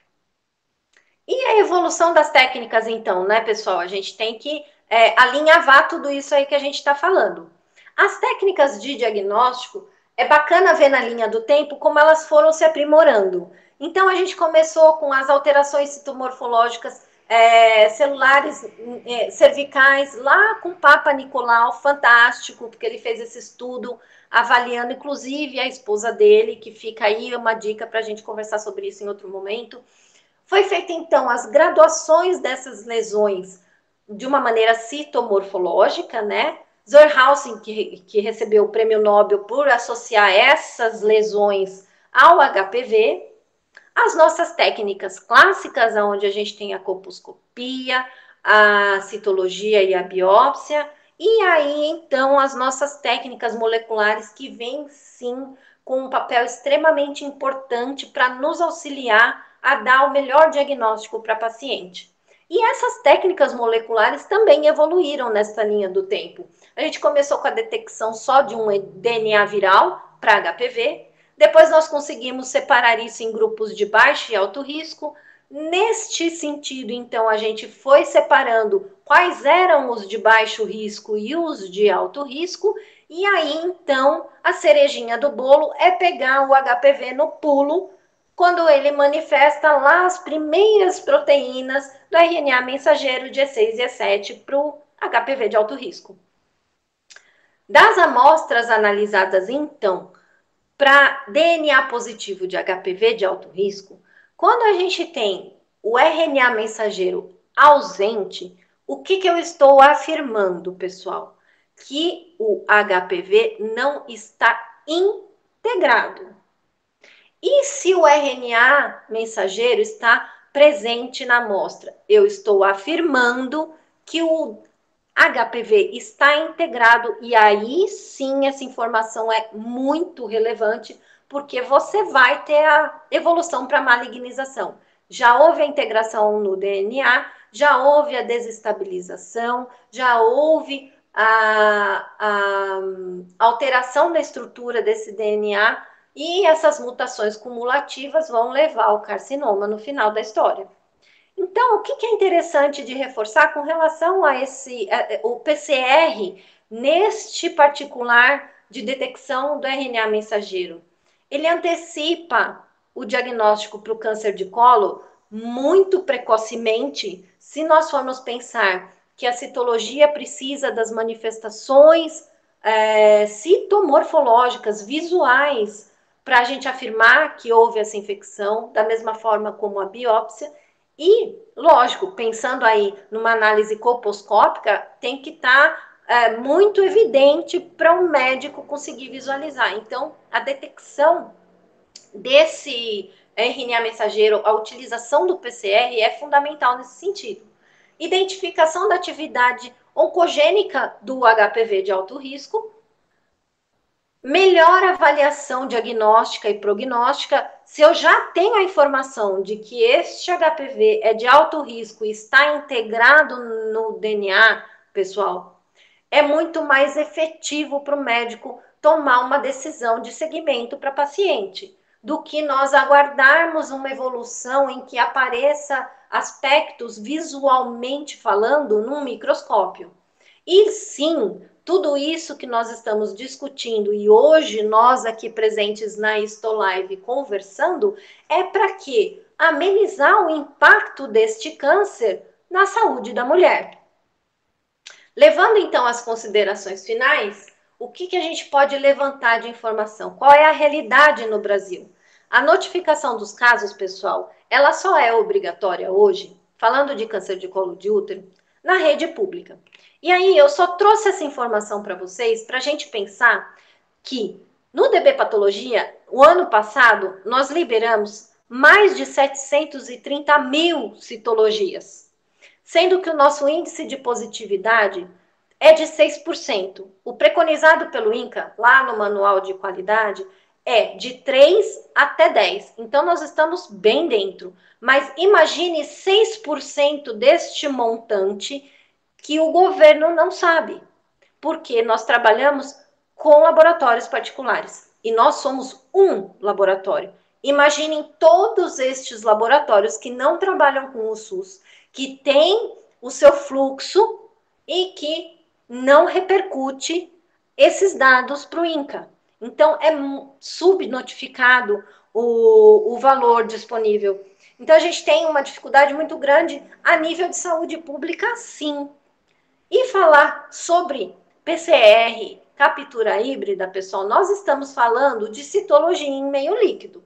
E a evolução das técnicas, então, né, pessoal? A gente tem que é, alinhavar tudo isso aí que a gente está falando. As técnicas de diagnóstico, é bacana ver na linha do tempo como elas foram se aprimorando. Então, a gente começou com as alterações citomorfológicas é, celulares é, cervicais, lá com o Papa Nicolau, fantástico, porque ele fez esse estudo avaliando, inclusive, a esposa dele, que fica aí uma dica para a gente conversar sobre isso em outro momento. Foi feita, então, as graduações dessas lesões de uma maneira citomorfológica, né? Zurhausen, que, que recebeu o prêmio Nobel por associar essas lesões ao H P V. As nossas técnicas clássicas, onde a gente tem a colposcopia, a citologia e a biópsia. E aí, então, as nossas técnicas moleculares que vêm, sim, com um papel extremamente importante para nos auxiliar a dar o melhor diagnóstico para a paciente. E essas técnicas moleculares também evoluíram nessa linha do tempo. A gente começou com a detecção só de um D N A viral para H P V, depois nós conseguimos separar isso em grupos de baixo e alto risco. Neste sentido, então, a gente foi separando quais eram os de baixo risco e os de alto risco, e aí, então, a cerejinha do bolo é pegar o H P V no pulo, quando ele manifesta lá as primeiras proteínas do R N A mensageiro de E seis e E sete para o H P V de alto risco. Das amostras analisadas, então, para D N A positivo de H P V de alto risco, quando a gente tem o R N A mensageiro ausente, o que, que eu estou afirmando, pessoal? Que o H P V não está integrado. E se o R N A mensageiro está presente na amostra? Eu estou afirmando que o H P V está integrado, e aí sim essa informação é muito relevante, porque você vai ter a evolução para malignização. Já houve a integração no D N A, já houve a desestabilização, já houve a, a alteração da estrutura desse D N A, e essas mutações cumulativas vão levar ao carcinoma no final da história. Então, o que é interessante de reforçar com relação a esse, o P C R, neste particular de detecção do R N A mensageiro? Ele antecipa o diagnóstico para o câncer de colo muito precocemente, se nós formos pensar que a citologia precisa das manifestações é, citomorfológicas, visuais, para a gente afirmar que houve essa infecção, da mesma forma como a biópsia. E, lógico, pensando aí numa análise colposcópica, tem que estar tá, é, muito evidente para um médico conseguir visualizar. Então, a detecção desse R N A mensageiro, a utilização do P C R é fundamental nesse sentido. Identificação da atividade oncogênica do H P V de alto risco, melhor avaliação diagnóstica e prognóstica. Se eu já tenho a informação de que este H P V é de alto risco e está integrado no D N A, pessoal, é muito mais efetivo para o médico tomar uma decisão de segmento para paciente, do que nós aguardarmos uma evolução em que apareça aspectos visualmente falando num microscópio. E sim, tudo isso que nós estamos discutindo e hoje nós aqui presentes na Histolive conversando é para quê? Amenizar o impacto deste câncer na saúde da mulher. Levando então as considerações finais, o que, que a gente pode levantar de informação? Qual é a realidade no Brasil? A notificação dos casos, pessoal, ela só é obrigatória hoje, falando de câncer de colo de útero, na rede pública. E aí, eu só trouxe essa informação para vocês para a gente pensar que no D B Patologia, o ano passado, nós liberamos mais de setecentos e trinta mil citologias. sendo que o nosso índice de positividade é de seis por cento. O preconizado pelo INCA, lá no manual de qualidade, é de três até dez. Então, nós estamos bem dentro. Mas imagine seis por cento deste montante que o governo não sabe, porque nós trabalhamos com laboratórios particulares e nós somos um laboratório. Imaginem todos estes laboratórios que não trabalham com o SUS, que têm o seu fluxo e que não repercute esses dados para o INCA. Então, é subnotificado o, o valor disponível. Então, a gente tem uma dificuldade muito grande a nível de saúde pública, sim. E falar sobre P C R, captura híbrida, pessoal, nós estamos falando de citologia em meio líquido.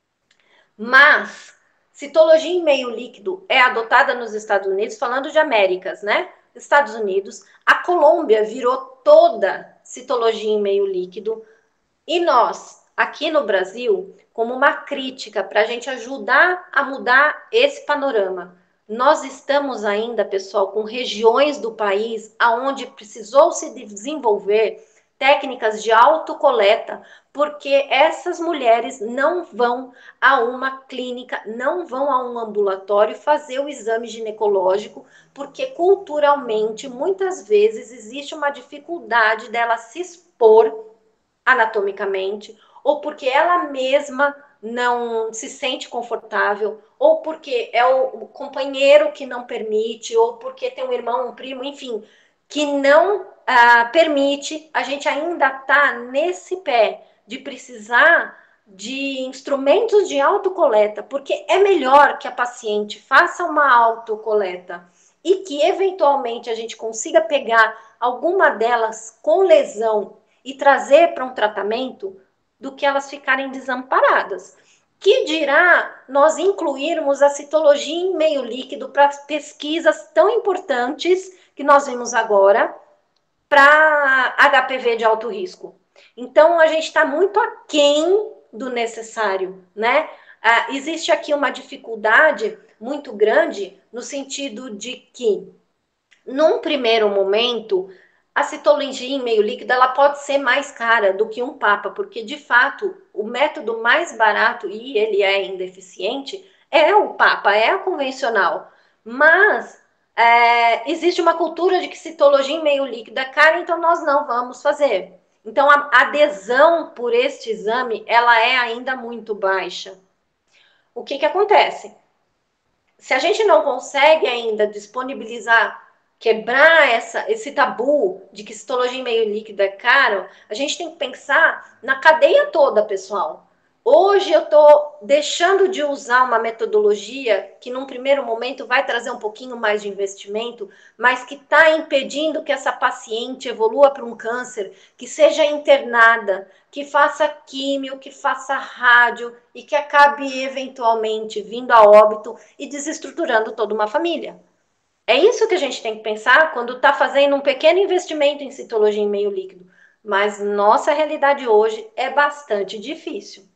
Mas citologia em meio líquido é adotada nos Estados Unidos, falando de Américas, né? Estados Unidos, a Colômbia virou toda citologia em meio líquido. E nós, aqui no Brasil, como uma crítica para a gente ajudar a mudar esse panorama, nós estamos ainda, pessoal, com regiões do país onde precisou se desenvolver técnicas de autocoleta, porque essas mulheres não vão a uma clínica, não vão a um ambulatório fazer o exame ginecológico, porque culturalmente, muitas vezes, existe uma dificuldade dela se expor anatomicamente, ou porque ela mesma não se sente confortável, ou porque é o companheiro que não permite, ou porque tem um irmão, um primo, enfim, que não ah, permite. A gente ainda está nesse pé de precisar de instrumentos de autocoleta, porque é melhor que a paciente faça uma autocoleta e que eventualmente a gente consiga pegar alguma delas com lesão e trazer para um tratamento, do que elas ficarem desamparadas. Que dirá nós incluirmos a citologia em meio líquido para pesquisas tão importantes que nós vimos agora para H P V de alto risco. Então, a gente está muito aquém do necessário, né? Ah, existe aqui uma dificuldade muito grande no sentido de que, num primeiro momento, a citologia em meio líquido ela pode ser mais cara do que um papa, porque, de fato, o método mais barato, e ele é indeficiente, é o papa, é a convencional. Mas é, existe uma cultura de que citologia em meio líquido é cara, então nós não vamos fazer. Então, a adesão por este exame, ela é ainda muito baixa. O que que acontece? Se a gente não consegue ainda disponibilizar, quebrar essa, esse tabu de que citologia em meio líquido é caro, a gente tem que pensar na cadeia toda, pessoal. Hoje eu estou deixando de usar uma metodologia que num primeiro momento vai trazer um pouquinho mais de investimento, mas que está impedindo que essa paciente evolua para um câncer, que seja internada, que faça químio, que faça rádio e que acabe eventualmente vindo a óbito e desestruturando toda uma família. É isso que a gente tem que pensar quando está fazendo um pequeno investimento em citologia em meio líquido. Mas nossa realidade hoje é bastante difícil.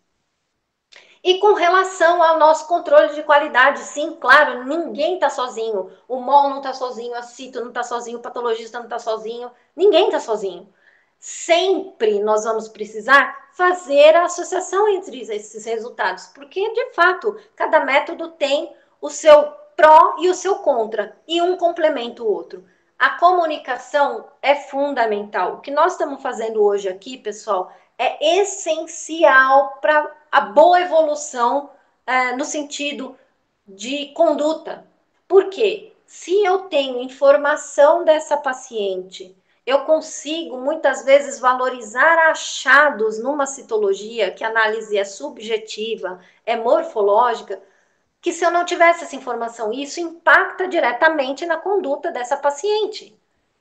E com relação ao nosso controle de qualidade, sim, claro, ninguém está sozinho. O M O L não está sozinho, a CITO não está sozinho, o patologista não está sozinho, ninguém está sozinho. Sempre nós vamos precisar fazer a associação entre esses resultados, porque, de fato, cada método tem o seu pró e o seu contra, e um complementa o outro. A comunicação é fundamental. O que nós estamos fazendo hoje aqui, pessoal, é essencial para a boa evolução é, no sentido de conduta. Por quê? Se eu tenho informação dessa paciente, eu consigo muitas vezes valorizar achados numa citologia, que a análise é subjetiva, é morfológica, que se eu não tivesse essa informação, isso impacta diretamente na conduta dessa paciente.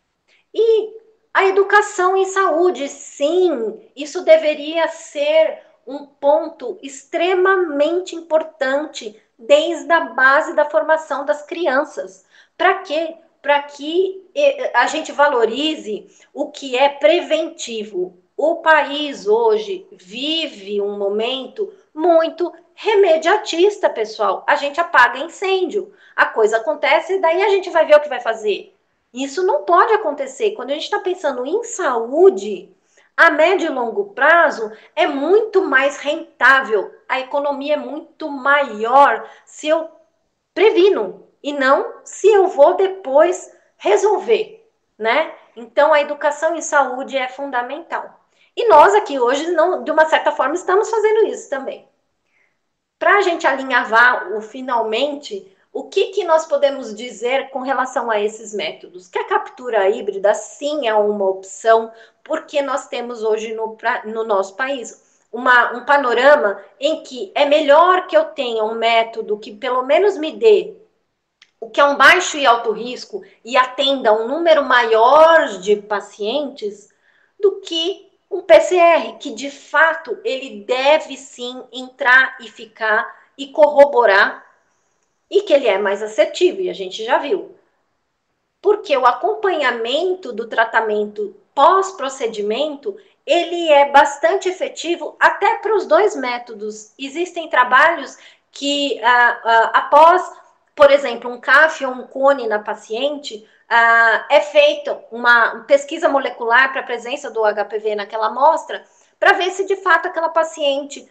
E a educação em saúde, sim, isso deveria ser um ponto extremamente importante desde a base da formação das crianças. Para quê? Para que a gente valorize o que é preventivo. O país hoje vive um momento muito remediatista, pessoal. A gente apaga incêndio. A coisa acontece e daí a gente vai ver o que vai fazer. Isso não pode acontecer. Quando a gente está pensando em saúde, a médio e longo prazo é muito mais rentável. A economia é muito maior se eu previno e não se eu vou depois resolver, né? Então, a educação em saúde é fundamental. E nós aqui hoje, não, de uma certa forma, estamos fazendo isso também. Para a gente alinhavar o finalmente, o que, que nós podemos dizer com relação a esses métodos? Que a captura híbrida, sim, é uma opção, porque nós temos hoje no, no nosso país uma, um panorama em que é melhor que eu tenha um método que pelo menos me dê o que é um baixo e alto risco e atenda um número maior de pacientes do que um P C R, que de fato ele deve sim entrar e ficar e corroborar e que ele é mais assertivo, e a gente já viu. Porque o acompanhamento do tratamento pós-procedimento, ele é bastante efetivo até para os dois métodos. Existem trabalhos que ah, ah, após, por exemplo, um C A F ou um cone na paciente, ah, é feita uma pesquisa molecular para a presença do H P V naquela amostra, para ver se de fato aquela paciente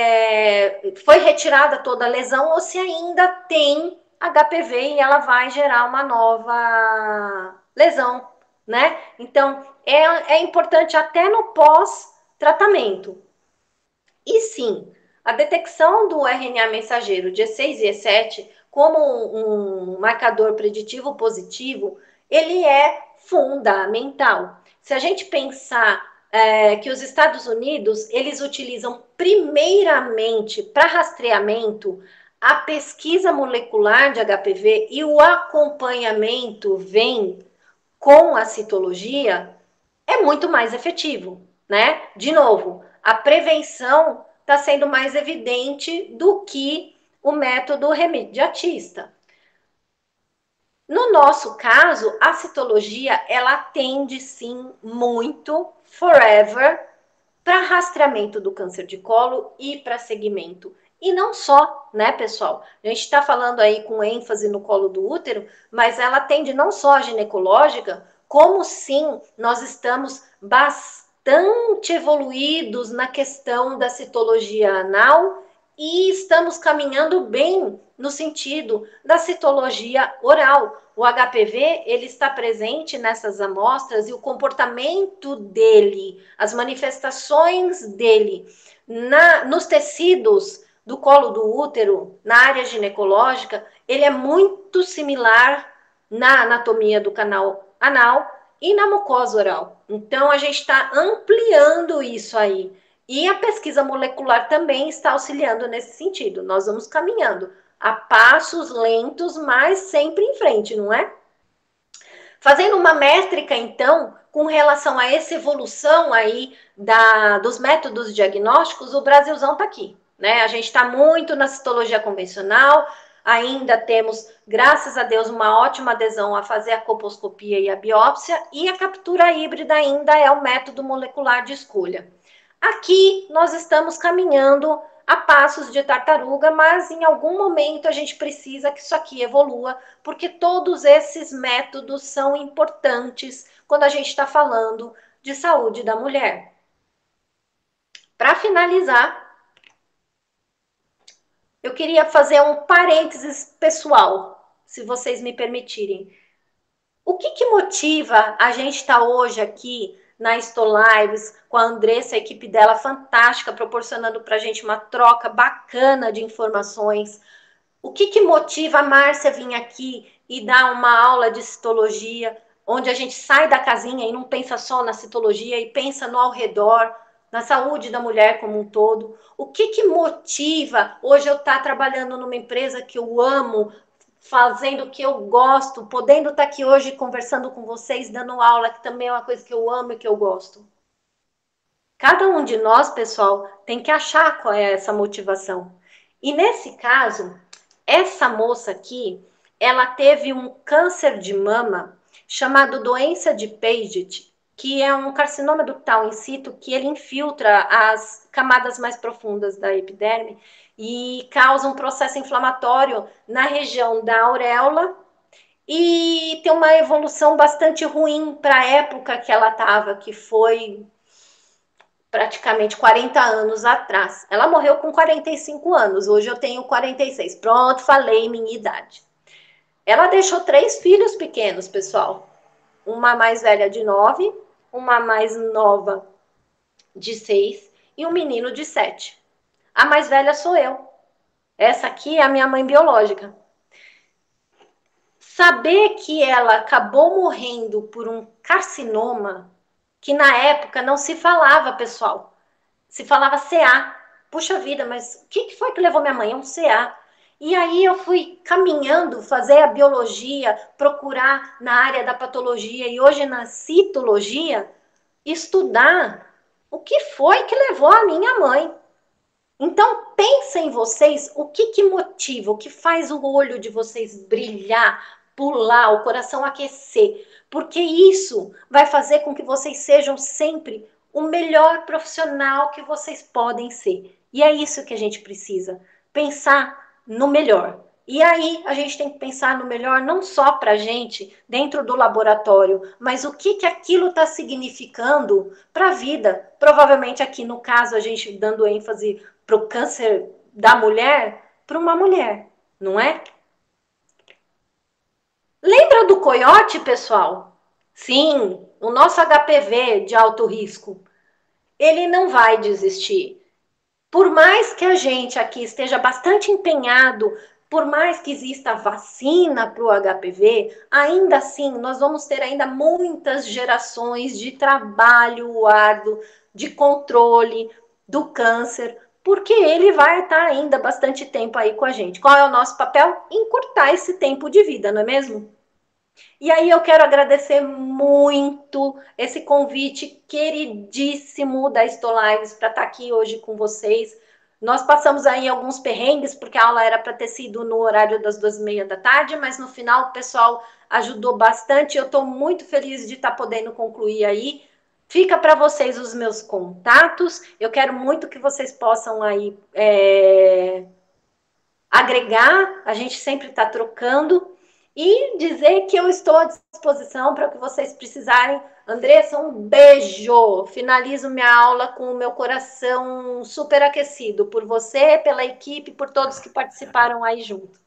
é, foi retirada toda a lesão ou se ainda tem H P V e ela vai gerar uma nova lesão, né? Então, é, é importante até no pós-tratamento. E sim, a detecção do R N A mensageiro de E seis e E sete como um, um marcador preditivo positivo, ele é fundamental. Se a gente pensar é, que os Estados Unidos, eles utilizam primeiramente para rastreamento a pesquisa molecular de H P V e o acompanhamento vem com a citologia, é muito mais efetivo, né? De novo, a prevenção está sendo mais evidente do que o método remediatista. No nosso caso, a citologia, ela atende sim muito forever para rastreamento do câncer de colo e para segmento. E não só, né, pessoal? A gente está falando aí com ênfase no colo do útero, mas ela atende não só a ginecológica, como sim nós estamos bastante evoluídos na questão da citologia anal e estamos caminhando bem no sentido da citologia oral. O H P V, ele está presente nessas amostras e o comportamento dele, as manifestações dele na, nos tecidos do colo do útero, na área ginecológica, ele é muito similar na anatomia do canal anal e na mucosa oral. Então, a gente está ampliando isso aí. E a pesquisa molecular também está auxiliando nesse sentido. Nós vamos caminhando a passos lentos, mas sempre em frente, não é? Fazendo uma métrica, então, com relação a essa evolução aí da, dos métodos diagnósticos, o Brasilzão está aqui, né? A gente está muito na citologia convencional, ainda temos, graças a Deus, uma ótima adesão a fazer a colposcopia e a biópsia, e a captura híbrida ainda é o método molecular de escolha. Aqui nós estamos caminhando a passos de tartaruga, mas em algum momento a gente precisa que isso aqui evolua, porque todos esses métodos são importantes quando a gente está falando de saúde da mulher. Para finalizar, eu queria fazer um parênteses pessoal, se vocês me permitirem. O que, que motiva a gente estar tá hoje aqui na Stolives, com a Andressa, a equipe dela fantástica, proporcionando para a gente uma troca bacana de informações. O que, que motiva a Márcia vir aqui e dar uma aula de citologia, onde a gente sai da casinha e não pensa só na citologia e pensa no ao redor, na saúde da mulher como um todo? O que, que motiva hoje eu estar trabalhando numa empresa que eu amo, fazendo o que eu gosto, podendo estar aqui hoje conversando com vocês, dando aula, que também é uma coisa que eu amo e que eu gosto? Cada um de nós, pessoal, tem que achar qual é essa motivação. E nesse caso, essa moça aqui, ela teve um câncer de mama chamado doença de Paget, que é um carcinoma ductal in situ, que ele infiltra as camadas mais profundas da epiderme, e causa um processo inflamatório na região da auréola e tem uma evolução bastante ruim para a época que ela estava, que foi praticamente quarenta anos atrás. Ela morreu com quarenta e cinco anos, hoje eu tenho quarenta e seis. Pronto, falei minha idade. Ela deixou três filhos pequenos, pessoal. Uma mais velha de nove, uma mais nova de seis e um menino de sete. A mais velha sou eu. Essa aqui é a minha mãe biológica. Saber que ela acabou morrendo por um carcinoma, que na época não se falava, pessoal. Se falava C A. Puxa vida, mas o que foi que levou minha mãe? É um C A. E aí eu fui caminhando, fazer a biologia, procurar na área da patologia e hoje na citologia, estudar o que foi que levou a minha mãe. Então, pensem em vocês o que, que motiva, o que faz o olho de vocês brilhar, pular, o coração aquecer. Porque isso vai fazer com que vocês sejam sempre o melhor profissional que vocês podem ser. E é isso que a gente precisa, pensar no melhor. E aí a gente tem que pensar no melhor não só para a gente dentro do laboratório, mas o que, que aquilo está significando para a vida. Provavelmente aqui no caso a gente dando ênfase para o câncer da mulher, para uma mulher, não é? Lembra do coiote, pessoal? Sim, o nosso H P V de alto risco, ele não vai desistir. Por mais que a gente aqui esteja bastante empenhado, por mais que exista vacina para o H P V, ainda assim nós vamos ter ainda muitas gerações de trabalho árduo, de controle do câncer, porque ele vai estar ainda bastante tempo aí com a gente. Qual é o nosso papel? Encurtar esse tempo de vida, não é mesmo? E aí eu quero agradecer muito esse convite queridíssimo da Stolives para estar aqui hoje com vocês. Nós passamos aí alguns perrengues, porque a aula era para ter sido no horário das duas e meia da tarde, mas no final o pessoal ajudou bastante. Eu estou muito feliz de estar podendo concluir aí. Fica para vocês os meus contatos. Eu quero muito que vocês possam aí é, agregar. A gente sempre está trocando. E dizer que eu estou à disposição para o que vocês precisarem. Andressa, um beijo! Finalizo minha aula com o meu coração super aquecido por você, pela equipe, por todos que participaram aí junto.